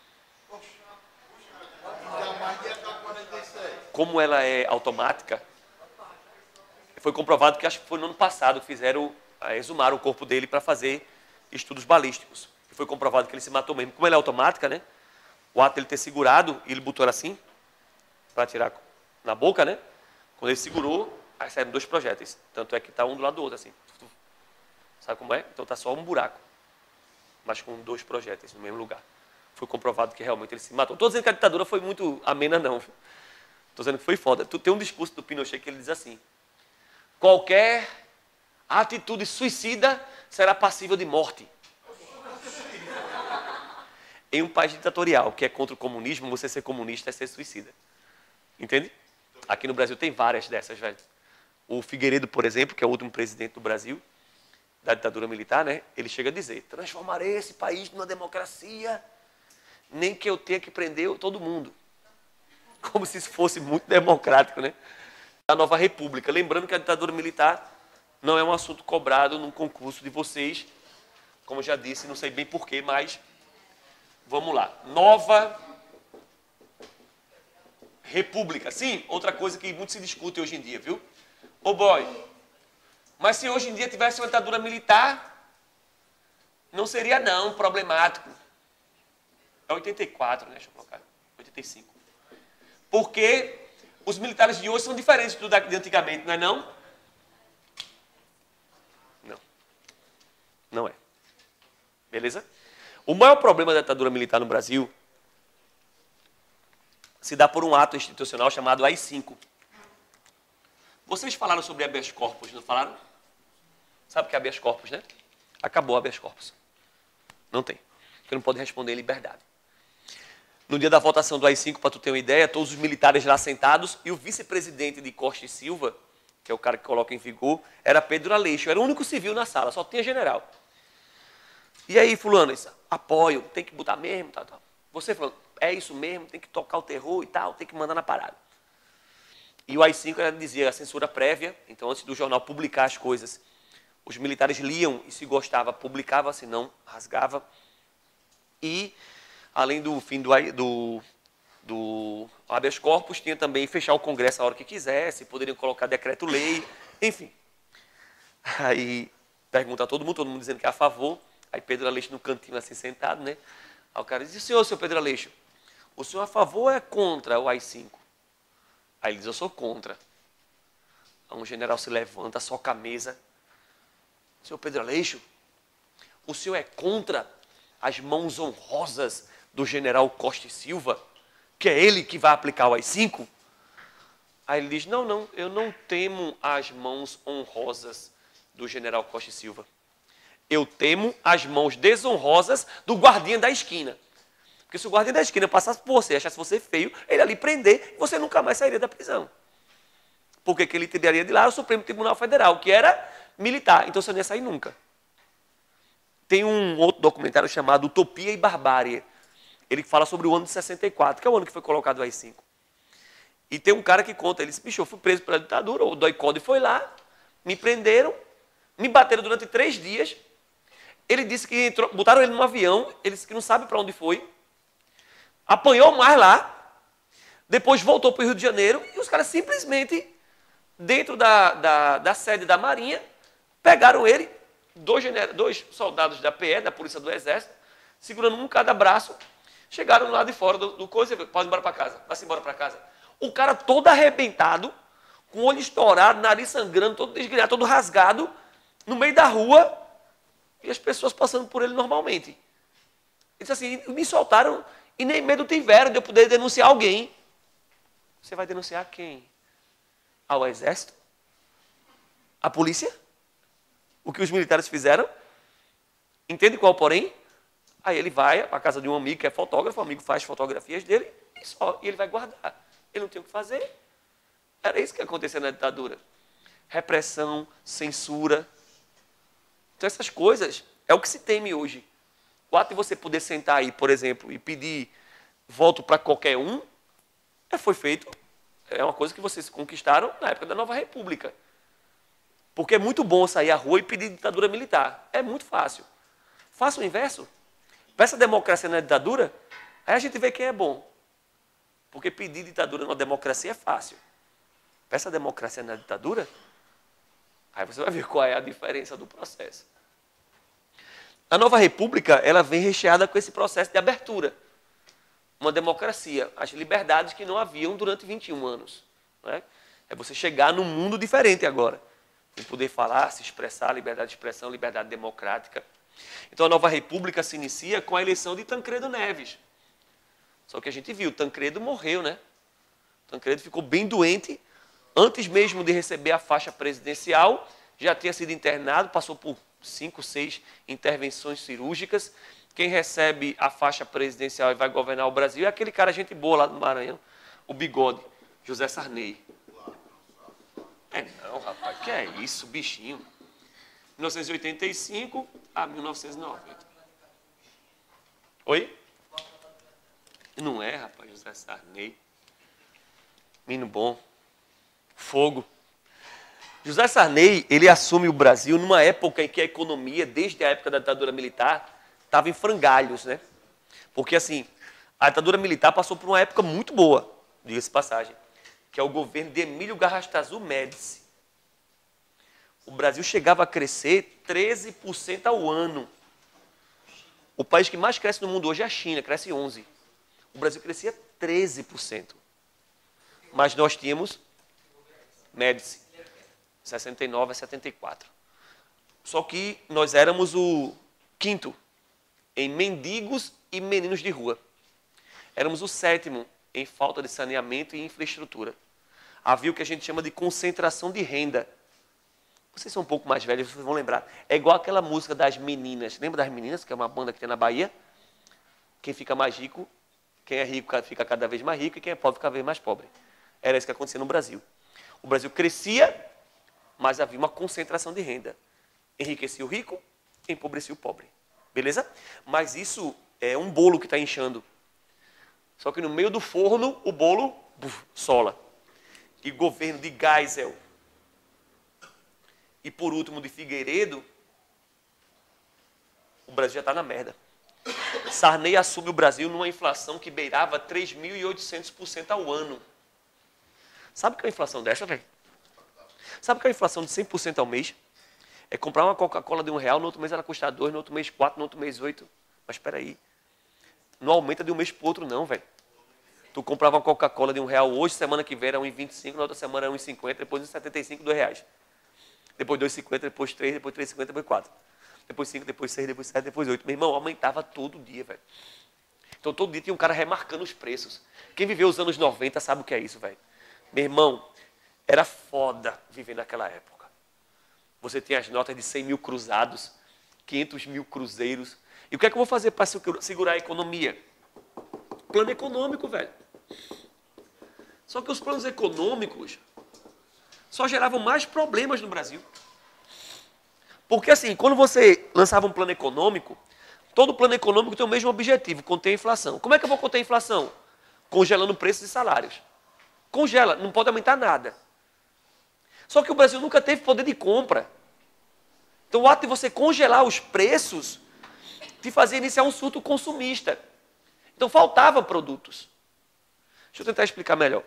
Como ela é automática, foi comprovado que acho que foi no ano passado que fizeram, exumaram o corpo dele para fazer estudos balísticos. E foi comprovado que ele se matou mesmo. Como ela é automática, né? O ato dele ter segurado, e ele botou ela assim, para tirar na boca, né? Quando ele segurou, aí saíram dois projéteis. Tanto é que está um do lado do outro, assim. Sabe como é? Então está só um buraco, mas com dois projéteis no mesmo lugar. Foi comprovado que realmente ele se matou. Estou dizendo que a ditadura foi muito amena, não. Estou dizendo que foi foda. Tem um discurso do Pinochet que ele diz assim: qualquer atitude suicida será passível de morte. Em um país ditatorial que é contra o comunismo, você ser comunista é ser suicida. Entende? Aqui no Brasil tem várias dessas, velho. O Figueiredo, por exemplo, que é o último presidente do Brasil, da ditadura militar, né? Ele chega a dizer: transformarei esse país numa democracia, nem que eu tenha que prender todo mundo. Como se isso fosse muito democrático, né? A nova república. Lembrando que a ditadura militar não é um assunto cobrado num concurso de vocês. Como eu já disse, não sei bem porquê, mas vamos lá. Nova república. Sim, outra coisa que muito se discute hoje em dia, viu? Ô boy, mas se hoje em dia tivesse uma ditadura militar, não seria não problemático. É oitenta e quatro, né? Deixa eu colocar. oitenta e cinco. Porque os militares de hoje são diferentes do de antigamente, não é não? Não. Não é. Beleza? O maior problema da ditadura militar no Brasil se dá por um ato institucional chamado A I cinco. Vocês falaram sobre habeas corpus, não falaram? Sabe o que é habeas corpus, né? Acabou habeas corpus. Não tem. Porque não pode responder em liberdade. No dia da votação do A I cinco, para tu ter uma ideia, todos os militares lá sentados e o vice-presidente de Costa e Silva, que é o cara que coloca em vigor, era Pedro Aleixo. Era o único civil na sala, só tinha general. E aí, fulano, apoio, tem que botar mesmo, tal, tal. Você falou, é isso mesmo, tem que tocar o terror e tal, tem que mandar na parada. E o A I cinco dizia a censura prévia, então antes do jornal publicar as coisas, os militares liam e se gostava, publicava, se não, rasgava. E, além do fim do, do, do habeas corpus, tinha também fechar o Congresso a hora que quisesse, poderiam colocar decreto-lei, enfim. Aí pergunta a todo mundo, todo mundo dizendo que é a favor. Aí Pedro Aleixo no cantinho assim sentado, né? Aí o cara diz, o senhor, senhor Pedro Aleixo, o senhor é a favor ou é contra o A I cinco? Aí ele diz, eu sou contra. Aí um general se levanta, soca a mesa. Senhor Pedro Aleixo, o senhor é contra as mãos honrosas do general Costa e Silva, que é ele que vai aplicar o A I cinco? Aí ele diz, não, não, eu não temo as mãos honrosas do general Costa e Silva. Eu temo as mãos desonrosas do guardinha da esquina. Porque se o guardinha da esquina passasse por você, achasse você feio, ele ali prender e você nunca mais sairia da prisão. Porque que ele tiraria de lá o Supremo Tribunal Federal, que era militar. Então você não ia sair nunca. Tem um outro documentário chamado Utopia e Barbárie. Ele fala sobre o ano de sessenta e quatro, que é o ano que foi colocado o A I cinco. E tem um cara que conta, ele disse, bicho, eu fui preso pela ditadura, o Doicode foi lá, me prenderam, me bateram durante três dias. Ele disse que entrou, botaram ele num avião, ele disse que não sabe para onde foi, apanhou mais lá, depois voltou para o Rio de Janeiro e os caras simplesmente, dentro da, da, da sede da Marinha, pegaram ele, dois, dois soldados da P E, da Polícia do Exército, segurando um cada braço, chegaram lá de fora do, do coisa, pode ir embora para casa, vai-se embora para casa. O cara todo arrebentado, com o olho estourado, nariz sangrando, todo desgrenhado, todo rasgado, no meio da rua, e as pessoas passando por ele normalmente. Ele disse assim, me soltaram e nem medo tiveram de eu poder denunciar alguém. Você vai denunciar quem? Ao Exército? A polícia? O que os militares fizeram? Entende qual porém? Aí ele vai para a casa de um amigo que é fotógrafo, o amigo faz fotografias dele e, só, e ele vai guardar. Ele não tinha o que fazer. Era isso que acontecia na ditadura. Repressão, censura. Então essas coisas é o que se teme hoje. O ato de você poder sentar aí, por exemplo, e pedir voto para qualquer um, é, foi feito, é uma coisa que vocês conquistaram na época da Nova República. Porque é muito bom sair à rua e pedir ditadura militar. É muito fácil. Faça o inverso. Peça democracia na ditadura, aí a gente vê quem é bom. Porque pedir ditadura numa democracia é fácil. Peça democracia na ditadura, aí você vai ver qual é a diferença do processo. A Nova República, ela vem recheada com esse processo de abertura. Uma democracia, as liberdades que não haviam durante vinte e um anos. Né? É você chegar num mundo diferente agora. Em poder falar, se expressar, liberdade de expressão, liberdade democrática. Então a Nova República se inicia com a eleição de Tancredo Neves. Só que a gente viu, Tancredo morreu, né? Tancredo ficou bem doente. Antes mesmo de receber a faixa presidencial, já tinha sido internado, passou por cinco, seis intervenções cirúrgicas. Quem recebe a faixa presidencial e vai governar o Brasil é aquele cara, gente boa lá do Maranhão, o bigode, José Sarney. É não, rapaz, que é isso, bichinho. mil novecentos e oitenta e cinco a mil novecentos e noventa. Oi? Não é, rapaz, José Sarney. Menino bom. Fogo. José Sarney, ele assume o Brasil numa época em que a economia, desde a época da ditadura militar, estava em frangalhos, né? Porque, assim, a ditadura militar passou por uma época muito boa, diga-se de passagem, que é o governo de Emílio Garrastazu Médici. O Brasil chegava a crescer treze por cento ao ano. O país que mais cresce no mundo hoje é a China, cresce onze por cento. O Brasil crescia treze por cento. Mas nós tínhamos Médici, sessenta e nove a setenta e quatro. Só que nós éramos o quinto em mendigos e meninos de rua. Éramos o sétimo em falta de saneamento e infraestrutura. Havia o que a gente chama de concentração de renda. Vocês são um pouco mais velhos, vocês vão lembrar. É igual aquela música das Meninas. Lembra das Meninas, que é uma banda que tem na Bahia? Quem fica mais rico, quem é rico fica cada vez mais rico e quem é pobre fica cada vez mais pobre. Era isso que acontecia no Brasil. O Brasil crescia, mas havia uma concentração de renda. Enriquecia o rico, empobrecia o pobre. Beleza? Mas isso é um bolo que está inchando. Só que no meio do forno, o bolo buf, sola. E governo de Geisel. E por último, de Figueiredo, o Brasil já está na merda. Sarney assume o Brasil numa inflação que beirava três mil e oitocentos por cento ao ano. Sabe o que é uma inflação dessa, velho? Sabe o que é uma inflação de cem por cento ao mês? É comprar uma Coca-Cola de um real, no outro mês ela custa dois, no outro mês quatro, no outro mês oito. Mas espera aí. Não aumenta de um mês para o outro, não, velho. Tu comprava uma Coca-Cola de um real hoje, semana que vem era um real e vinte e cinco, na outra semana era um real e cinquenta, depois um real e setenta e cinco, dois reais. Depois dois reais e cinquenta, depois três, depois três reais e cinquenta, depois quatro. Depois cinco, depois seis, depois sete, depois oito. Meu irmão, aumentava todo dia, velho. Então todo dia tinha um cara remarcando os preços. Quem viveu os anos noventa sabe o que é isso, velho. Meu irmão, era foda viver naquela época. Você tem as notas de cem mil cruzados, quinhentos mil cruzeiros. E o que é que eu vou fazer para segurar a economia? Plano econômico, velho. Só que os planos econômicos só geravam mais problemas no Brasil. Porque assim, quando você lançava um plano econômico, todo plano econômico tem o mesmo objetivo, conter a inflação. Como é que eu vou conter a inflação? Congelando preços e salários. Congela, não pode aumentar nada. Só que o Brasil nunca teve poder de compra. Então o ato de você congelar os preços te fazia iniciar um surto consumista. Então faltavam produtos. Deixa eu tentar explicar melhor.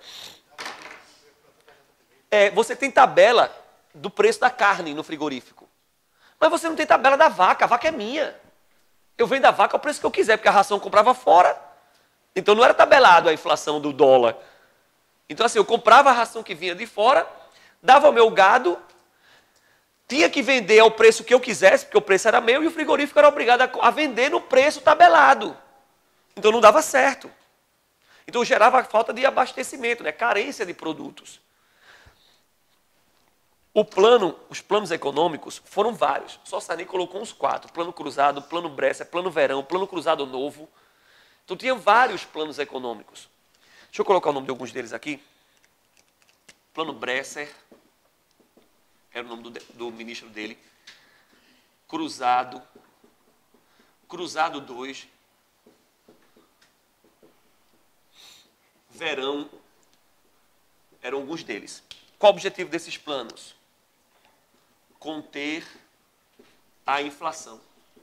É, você tem tabela do preço da carne no frigorífico. Mas você não tem tabela da vaca, a vaca é minha. Eu vendo a vaca ao preço que eu quiser, porque a ração eu comprava fora. Então não era tabelado a inflação do dólar. Então assim, eu comprava a ração que vinha de fora, dava ao meu gado, tinha que vender ao preço que eu quisesse, porque o preço era meu, e o frigorífico era obrigado a vender no preço tabelado. Então não dava certo. Então gerava falta de abastecimento, né? Carência de produtos. O plano, os planos econômicos foram vários. Só Sarney colocou uns quatro. Plano Cruzado, Plano Bresser, Plano Verão, Plano Cruzado Novo. Então tinha vários planos econômicos. Deixa Deixa eu colocar o nome de alguns deles aqui. Plano Bresser, era o nome do, do ministro dele. Cruzado, Cruzado dois, Verão, eram alguns deles. Qual o objetivo desses planos? Conter a inflação.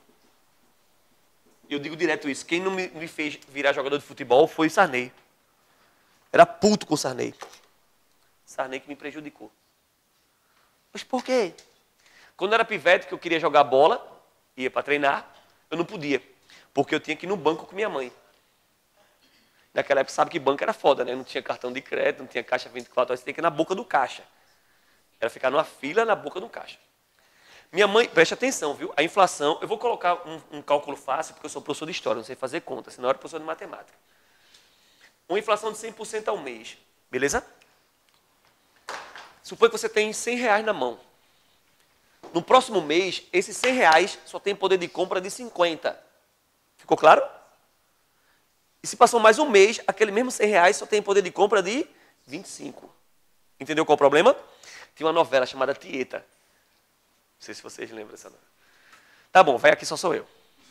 Eu digo direto isso. Quem não me, me fez virar jogador de futebol foi Sarney. Era puto com Sarney. Sarney que me prejudicou. Mas por quê? Quando eu era pivete, que eu queria jogar bola, ia para treinar, eu não podia. Porque eu tinha que ir no banco com minha mãe. Naquela época, sabe que banco era foda, né? Não tinha cartão de crédito, não tinha caixa vinte e quatro horas, você tinha que ir na boca do caixa. Era ficar numa fila na boca do caixa. Minha mãe, preste atenção, viu? A inflação, eu vou colocar um, um cálculo fácil, porque eu sou professor de história, não sei fazer conta, senão eu era professor de matemática. Uma inflação de cem por cento ao mês, beleza? Suponha que você tem cem reais na mão. No próximo mês, esses cem reais só tem poder de compra de cinquenta. Ficou claro? E se passou mais um mês, aquele mesmo cem reais só tem poder de compra de vinte e cinco. Entendeu qual é o problema? Tinha uma novela chamada Tieta. Não sei se vocês lembram dessa novela. Tá bom, vai aqui, só sou eu.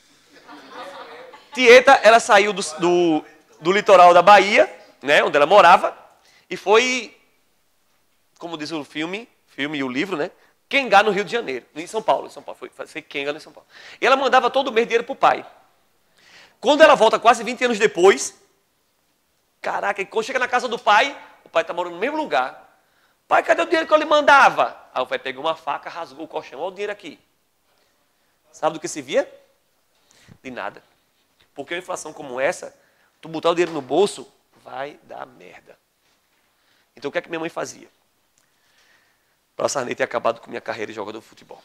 Tieta, ela saiu do, do, do litoral da Bahia, né, onde ela morava, e foi, como diz o filme, filme e o livro, né, quengar no Rio de Janeiro, em São Paulo. Em São Paulo, foi, foi quenga em São Paulo. E ela mandava todo mês dinheiro pro pai. Quando ela volta quase vinte anos depois, caraca, quando chega na casa do pai, o pai está morando no mesmo lugar. Pai, cadê o dinheiro que eu lhe mandava? Aí o pai pegou uma faca, rasgou o colchão. Olha o dinheiro aqui. Sabe do que se via? De nada. Porque uma inflação como essa, tu botar o dinheiro no bolso, vai dar merda. Então o que é que minha mãe fazia? Para a Sarney ter acabado com minha carreira de jogador de futebol.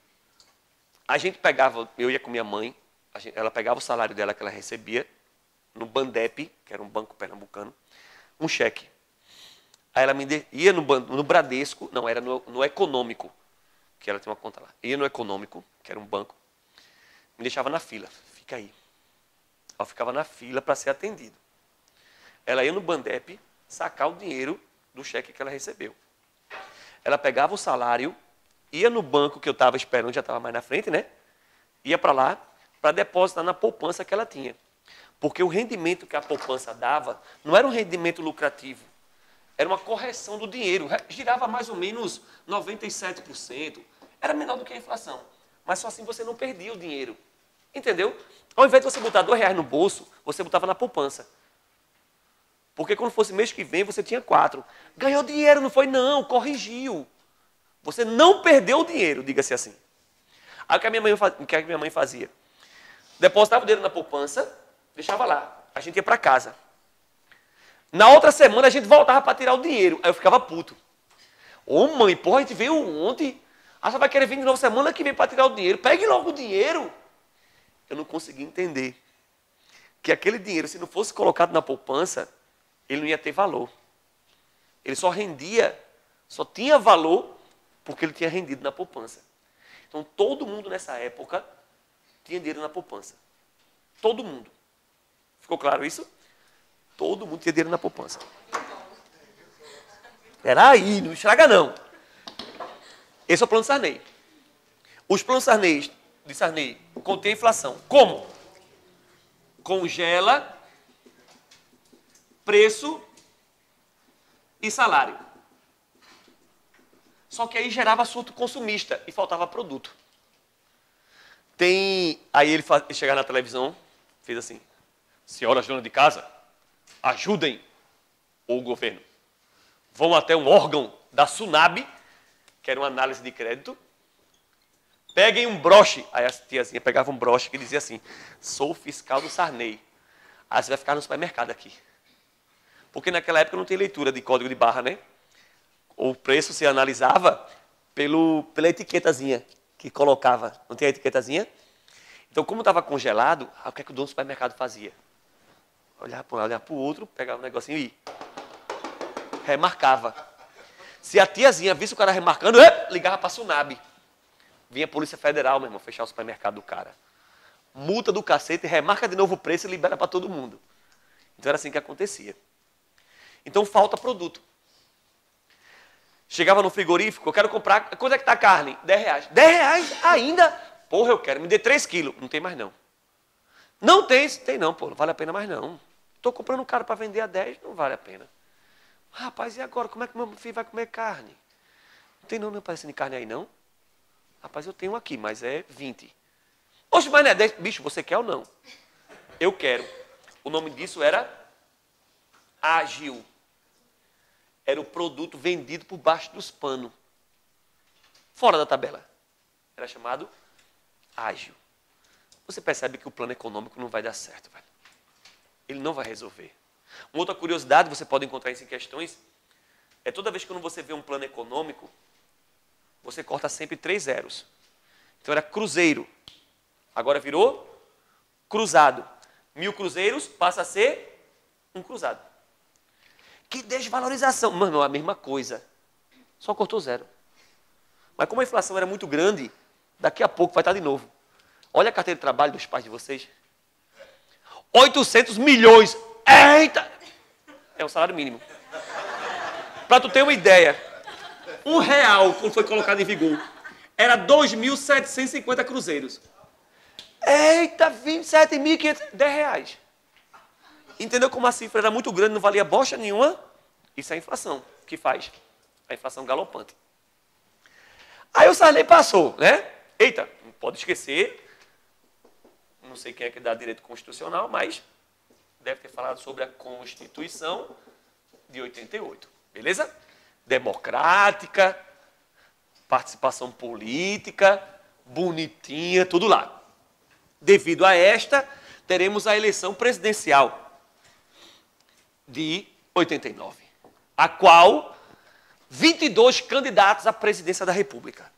A gente pegava, eu ia com minha mãe, a gente, ela pegava o salário dela que ela recebia, no Bandep, que era um banco pernambucano, um cheque. Aí ela me de, ia no, no Bradesco, não, era no, no Econômico, que ela tinha uma conta lá. Ia no Econômico, que era um banco, me deixava na fila, fica aí. Ela ficava na fila para ser atendido. Ela ia no Bandep sacar o dinheiro do cheque que ela recebeu. Ela pegava o salário, ia no banco que eu estava esperando, já estava mais na frente, né? Ia para lá, para depositar na poupança que ela tinha. Porque o rendimento que a poupança dava não era um rendimento lucrativo. Era uma correção do dinheiro. Girava mais ou menos noventa e sete por cento. Era menor do que a inflação. Mas só assim você não perdia o dinheiro. Entendeu? Ao invés de você botar dois reais no bolso, você botava na poupança. Porque quando fosse mês que vem, você tinha quatro. Ganhou dinheiro, não foi? Não, corrigiu. Você não perdeu o dinheiro, diga-se assim. Aí o que a minha mãe, o que a minha mãe fazia? Depositava o dinheiro na poupança, deixava lá. A gente ia para casa. Na outra semana, a gente voltava para tirar o dinheiro. Aí eu ficava puto. Ô mãe, porra, a gente veio ontem. Ah, você vai querer vir de novo semana que vem para tirar o dinheiro. Pegue logo o dinheiro. Eu não conseguia entender que aquele dinheiro, se não fosse colocado na poupança, ele não ia ter valor. Ele só rendia, só tinha valor porque ele tinha rendido na poupança. Então, todo mundo nessa época tinha dinheiro na poupança. Todo mundo. Ficou claro isso? Todo mundo tinha dinheiro na poupança. Peraí, não estraga não. Esse é o plano Sarney. Os planos Sarney, de Sarney contêm a inflação. Como? Congela preço e salário. Só que aí gerava assunto consumista e faltava produto. Tem, aí ele, faz, ele chegava na televisão, fez assim: senhoras donas de casa, ajudem o governo. Vão até um órgão da Sunab, que era uma análise de crédito. Peguem um broche. Aí a tiazinha pegava um broche que dizia assim: sou fiscal do Sarney. Aí você vai ficar no supermercado aqui. Porque naquela época não tinha leitura de código de barra, né? O preço se analisava pelo, pela etiquetazinha que colocava. Não tinha etiquetazinha? Então, como estava congelado, o que é que o dono do supermercado fazia? Olhava para um lado, olhava para o outro, pegava um negocinho e remarcava. Se a tiazinha visse o cara remarcando, ligava para a Sunab. Vinha a Polícia Federal, meu irmão, fechar o supermercado do cara. Multa do cacete, remarca de novo o preço e libera para todo mundo. Então era assim que acontecia. Então falta produto. Chegava no frigorífico, eu quero comprar, quanto é que tá a carne? dez reais. dez reais ainda? Porra, eu quero, me dê três quilos. Não tem mais não. Não tem, tem não, pô, não vale a pena mais não. Estou comprando um cara para vender a dez, não vale a pena. Rapaz, e agora, como é que meu filho vai comer carne? Não tem não, não aparecendo de carne aí não? Rapaz, eu tenho aqui, mas é vinte. Oxe, mas não é dez. Bicho, você quer ou não? Eu quero. O nome disso era ágil. Era o produto vendido por baixo dos panos. Fora da tabela. Era chamado ágil. Você percebe que o plano econômico não vai dar certo, velho. Ele não vai resolver. Uma outra curiosidade, você pode encontrar isso em questões, é toda vez que quando você vê um plano econômico, você corta sempre três zeros. Então era cruzeiro. Agora virou cruzado. Mil cruzeiros passa a ser um cruzado. Que desvalorização. Mano, a mesma coisa. Só cortou zero. Mas como a inflação era muito grande, daqui a pouco vai estar de novo. Olha a carteira de trabalho dos pais de vocês. oitocentos milhões. Eita! É o salário mínimo. Para tu ter uma ideia, um real, quando foi colocado em vigor, era dois mil setecentos e cinquenta cruzeiros. Eita, vinte e sete mil e quinhentos, dez reais. Entendeu como a cifra era muito grande, não valia bosta nenhuma? Isso é a inflação que faz. A inflação galopante. Aí o Sarney passou, né? Eita, não pode esquecer, não sei quem é que dá direito constitucional, mas deve ter falado sobre a Constituição de oitenta e oito. Beleza? Democrática, participação política, bonitinha, tudo lá. Devido a esta, teremos a eleição presidencial de oitenta e nove, a qual vinte e dois candidatos à presidência da República.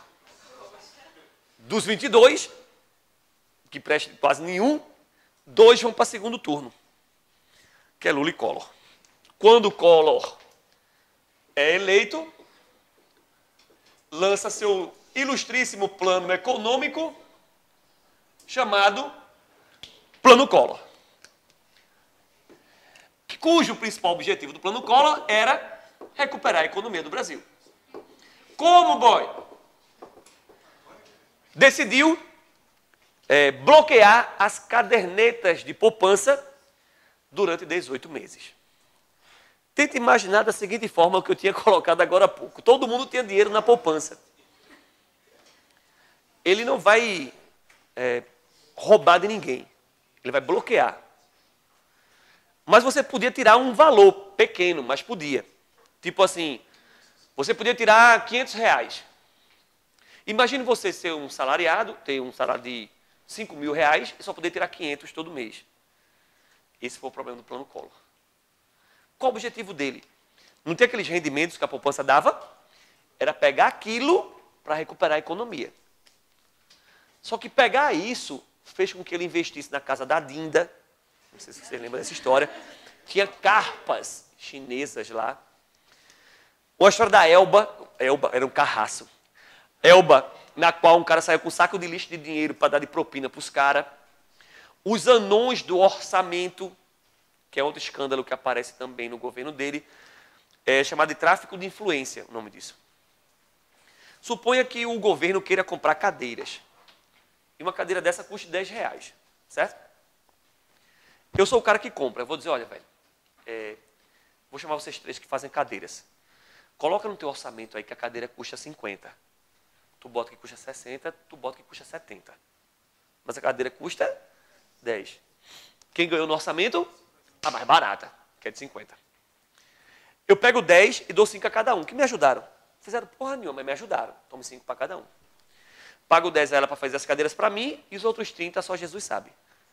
Dos vinte e dois, que presta quase nenhum, dois vão para segundo turno, que é Lula e Collor. Quando Collor é eleito, lança seu ilustríssimo plano econômico chamado Plano Collor, cujo principal objetivo do Plano Collor era recuperar a economia do Brasil. Como, boy? Decidiu é, bloquear as cadernetas de poupança durante dezoito meses. Tenta imaginar da seguinte forma o que eu tinha colocado agora há pouco. Todo mundo tinha dinheiro na poupança. Ele não vai é, roubar de ninguém. Ele vai bloquear. Mas você podia tirar um valor pequeno, mas podia. Tipo assim, você podia tirar quinhentos reais. Imagine você ser um salariado, ter um salário de cinco mil reais e só poder tirar quinhentos todo mês. Esse foi o problema do Plano Collor. Qual o objetivo dele? Não tem aqueles rendimentos que a poupança dava? Era pegar aquilo para recuperar a economia. Só que pegar isso fez com que ele investisse na casa da Dinda. Não sei se vocês lembram dessa história. Tinha carpas chinesas lá. Uma história da Elba. Elba era um carraço. Elba, na qual um cara saiu com um saco de lixo de dinheiro para dar de propina para os caras. Os anões do orçamento, que é outro escândalo que aparece também no governo dele, é chamado de tráfico de influência, o nome disso. Suponha que o governo queira comprar cadeiras. E uma cadeira dessa custa dez reais, certo? Eu sou o cara que compra. Eu vou dizer, olha, velho, é, vou chamar vocês três que fazem cadeiras. Coloca no teu orçamento aí que a cadeira custa cinquenta. Tu bota que custa sessenta, tu bota que custa setenta. Mas a cadeira custa dez. Quem ganhou no orçamento? A mais barata, que é de cinquenta. Eu pego dez e dou cinco a cada um, que me ajudaram. Fizeram porra nenhuma, mas me ajudaram. Tome cinco para cada um. Pago dez a ela para fazer as cadeiras para mim e os outros trinta só Jesus sabe.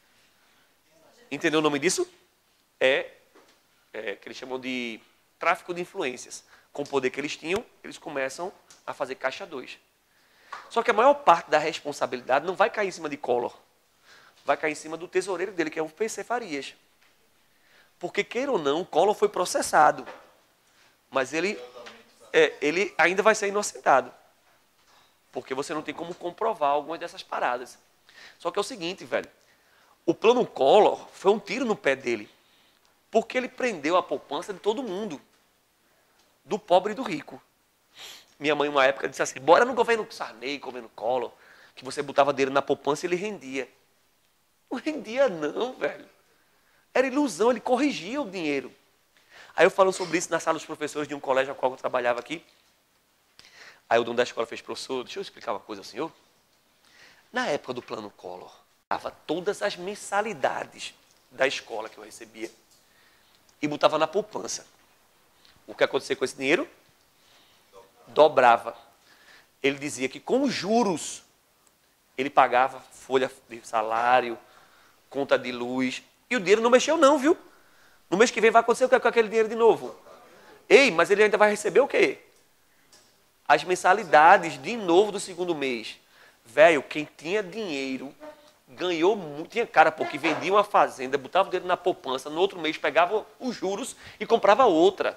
Entendeu o nome disso? É, é que eles chamam de tráfico de influências. Com o poder que eles tinham, eles começam a fazer caixa dois. Só que a maior parte da responsabilidade não vai cair em cima de Collor. Vai cair em cima do tesoureiro dele, que é o P C Farias. Porque, queira ou não, Collor foi processado. Mas ele, é, ele ainda vai ser inocentado. Porque você não tem como comprovar algumas dessas paradas. Só que é o seguinte, velho. O Plano Collor foi um tiro no pé dele. Porque ele prendeu a poupança de todo mundo, do pobre e do rico. Minha mãe, uma época, disse assim, bora no governo Sarney, governo Collor, que você botava dinheiro na poupança e ele rendia. Não rendia não, velho. Era ilusão, ele corrigia o dinheiro. Aí eu falo sobre isso na sala dos professores de um colégio ao qual eu trabalhava aqui. Aí o dono da escola fez, professor, deixa eu explicar uma coisa ao senhor. Na época do plano Collor, dava todas as mensalidades da escola que eu recebia e botava na poupança. O que acontecia com esse dinheiro? Dobrava. Ele dizia que com os juros, ele pagava folha de salário, conta de luz, e o dinheiro não mexeu não, viu? No mês que vem vai acontecer o que com aquele dinheiro de novo? Ei, mas ele ainda vai receber o quê? As mensalidades de novo do segundo mês. Velho, quem tinha dinheiro ganhou muito. Tinha cara, pô, que vendia uma fazenda, botava o dinheiro na poupança, no outro mês pegava os juros e comprava outra.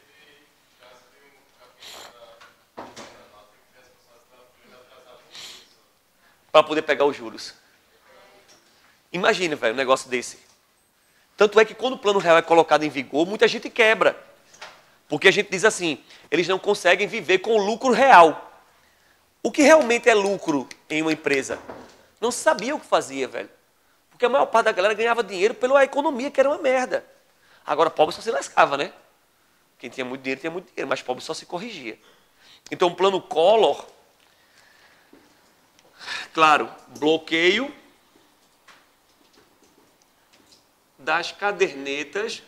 Para poder pegar os juros. Imagina, velho, um negócio desse. Tanto é que quando o plano real é colocado em vigor, muita gente quebra. Porque a gente diz assim, eles não conseguem viver com o lucro real. O que realmente é lucro em uma empresa? Não sabia o que fazia, velho. Porque a maior parte da galera ganhava dinheiro pela economia, que era uma merda. Agora, pobre só se lascava, né? Quem tinha muito dinheiro, tinha muito dinheiro, mas pobre só se corrigia. Então, o plano Collor, claro, bloqueio das cadernetas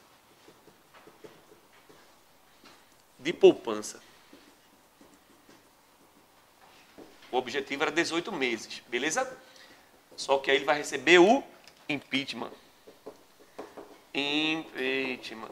de poupança. O objetivo era dezoito meses, beleza? Só que aí ele vai receber o impeachment. Impeachment.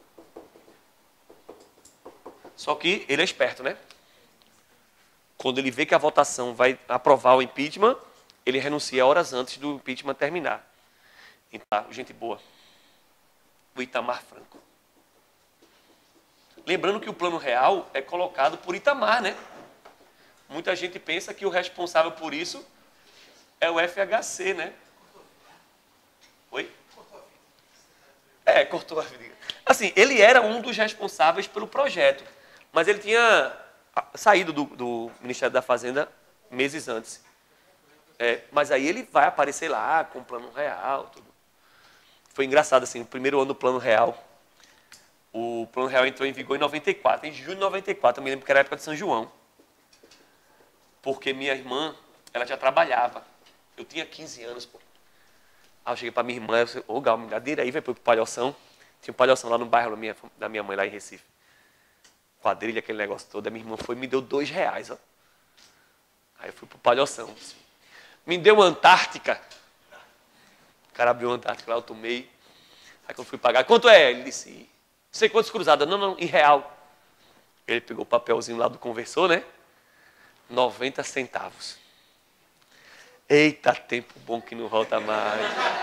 Só que ele é esperto, né? Quando ele vê que a votação vai aprovar o impeachment, ele renuncia horas antes do impeachment terminar. Então, gente boa. O Itamar Franco. Lembrando que o plano real é colocado por Itamar, né? Muita gente pensa que o responsável por isso é o F H C, né? Oi? É, cortou a vida. Assim, ele era um dos responsáveis pelo projeto, mas ele tinha saído do, do Ministério da Fazenda meses antes. É, mas aí ele vai aparecer lá com o plano real, tudo. Foi engraçado, assim, no primeiro ano do plano real, o plano real entrou em vigor em noventa e quatro, em junho de noventa e quatro, eu me lembro que era a época de São João. Porque minha irmã, ela já trabalhava. Eu tinha quinze anos, pô. Aí eu cheguei pra minha irmã, eu disse, ô, Gal, me dá dinheiro aí, vai pro palhoção. Tinha um palhoção lá no bairro da minha, da minha mãe, lá em Recife. Quadrilha, aquele negócio todo. A minha irmã foi e me deu dois reais, ó. Aí eu fui pro palhoção. Me deu uma Antártica. O cara abriu uma Antártica lá, eu tomei. Aí quando eu fui pagar, quanto é? Ele disse, não sei quantos cruzadas. Não, não, em real. Ele pegou o papelzinho lá do conversor, né? noventa centavos. Eita, tempo bom que não volta mais.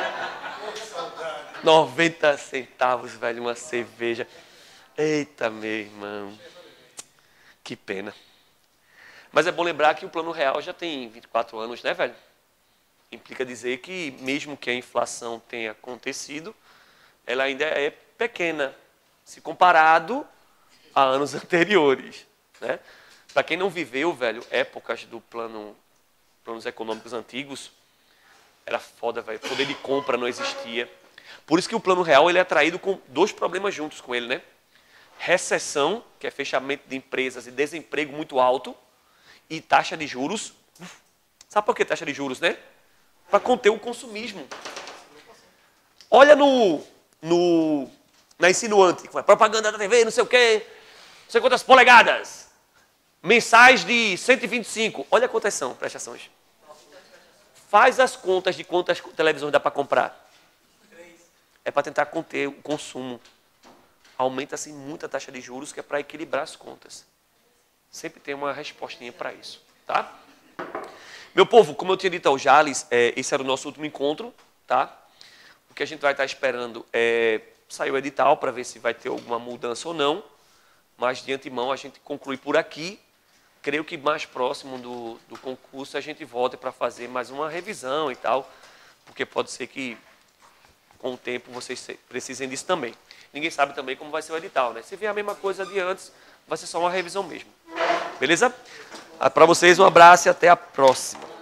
noventa centavos, velho, uma cerveja. Eita, meu irmão. Que pena. Mas é bom lembrar que o plano real já tem vinte e quatro anos, né, velho? Implica dizer que, mesmo que a inflação tenha acontecido, ela ainda é pequena, se comparado a anos anteriores, né? Para quem não viveu, velho, épocas do plano, planos econômicos antigos, era foda, velho. Poder de compra não existia. Por isso que o plano real ele é atraído com dois problemas juntos com ele, né? Recessão, que é fechamento de empresas e desemprego muito alto, e taxa de juros. Sabe por que taxa de juros, né? Para conter o consumismo. Olha no, no, na insinuante, propaganda da T V, não sei o quê, não sei quantas polegadas. Mensais de cento e vinte e cinco. Olha a quantas são, prestações. Faz as contas de quantas televisões dá para comprar. É para tentar conter o consumo. Aumenta-se muito a taxa de juros, que é para equilibrar as contas. Sempre tem uma respostinha para isso, tá? Meu povo, como eu tinha dito ao Jales, é, esse era o nosso último encontro, tá? O que a gente vai estar esperando é sair o edital para ver se vai ter alguma mudança ou não. Mas, de antemão, a gente conclui por aqui. Creio que mais próximo do, do concurso a gente volte para fazer mais uma revisão e tal, porque pode ser que com o tempo vocês precisem disso também. Ninguém sabe também como vai ser o edital, né? Se vier a mesma coisa de antes, vai ser só uma revisão mesmo. Beleza? Para vocês, um abraço e até a próxima.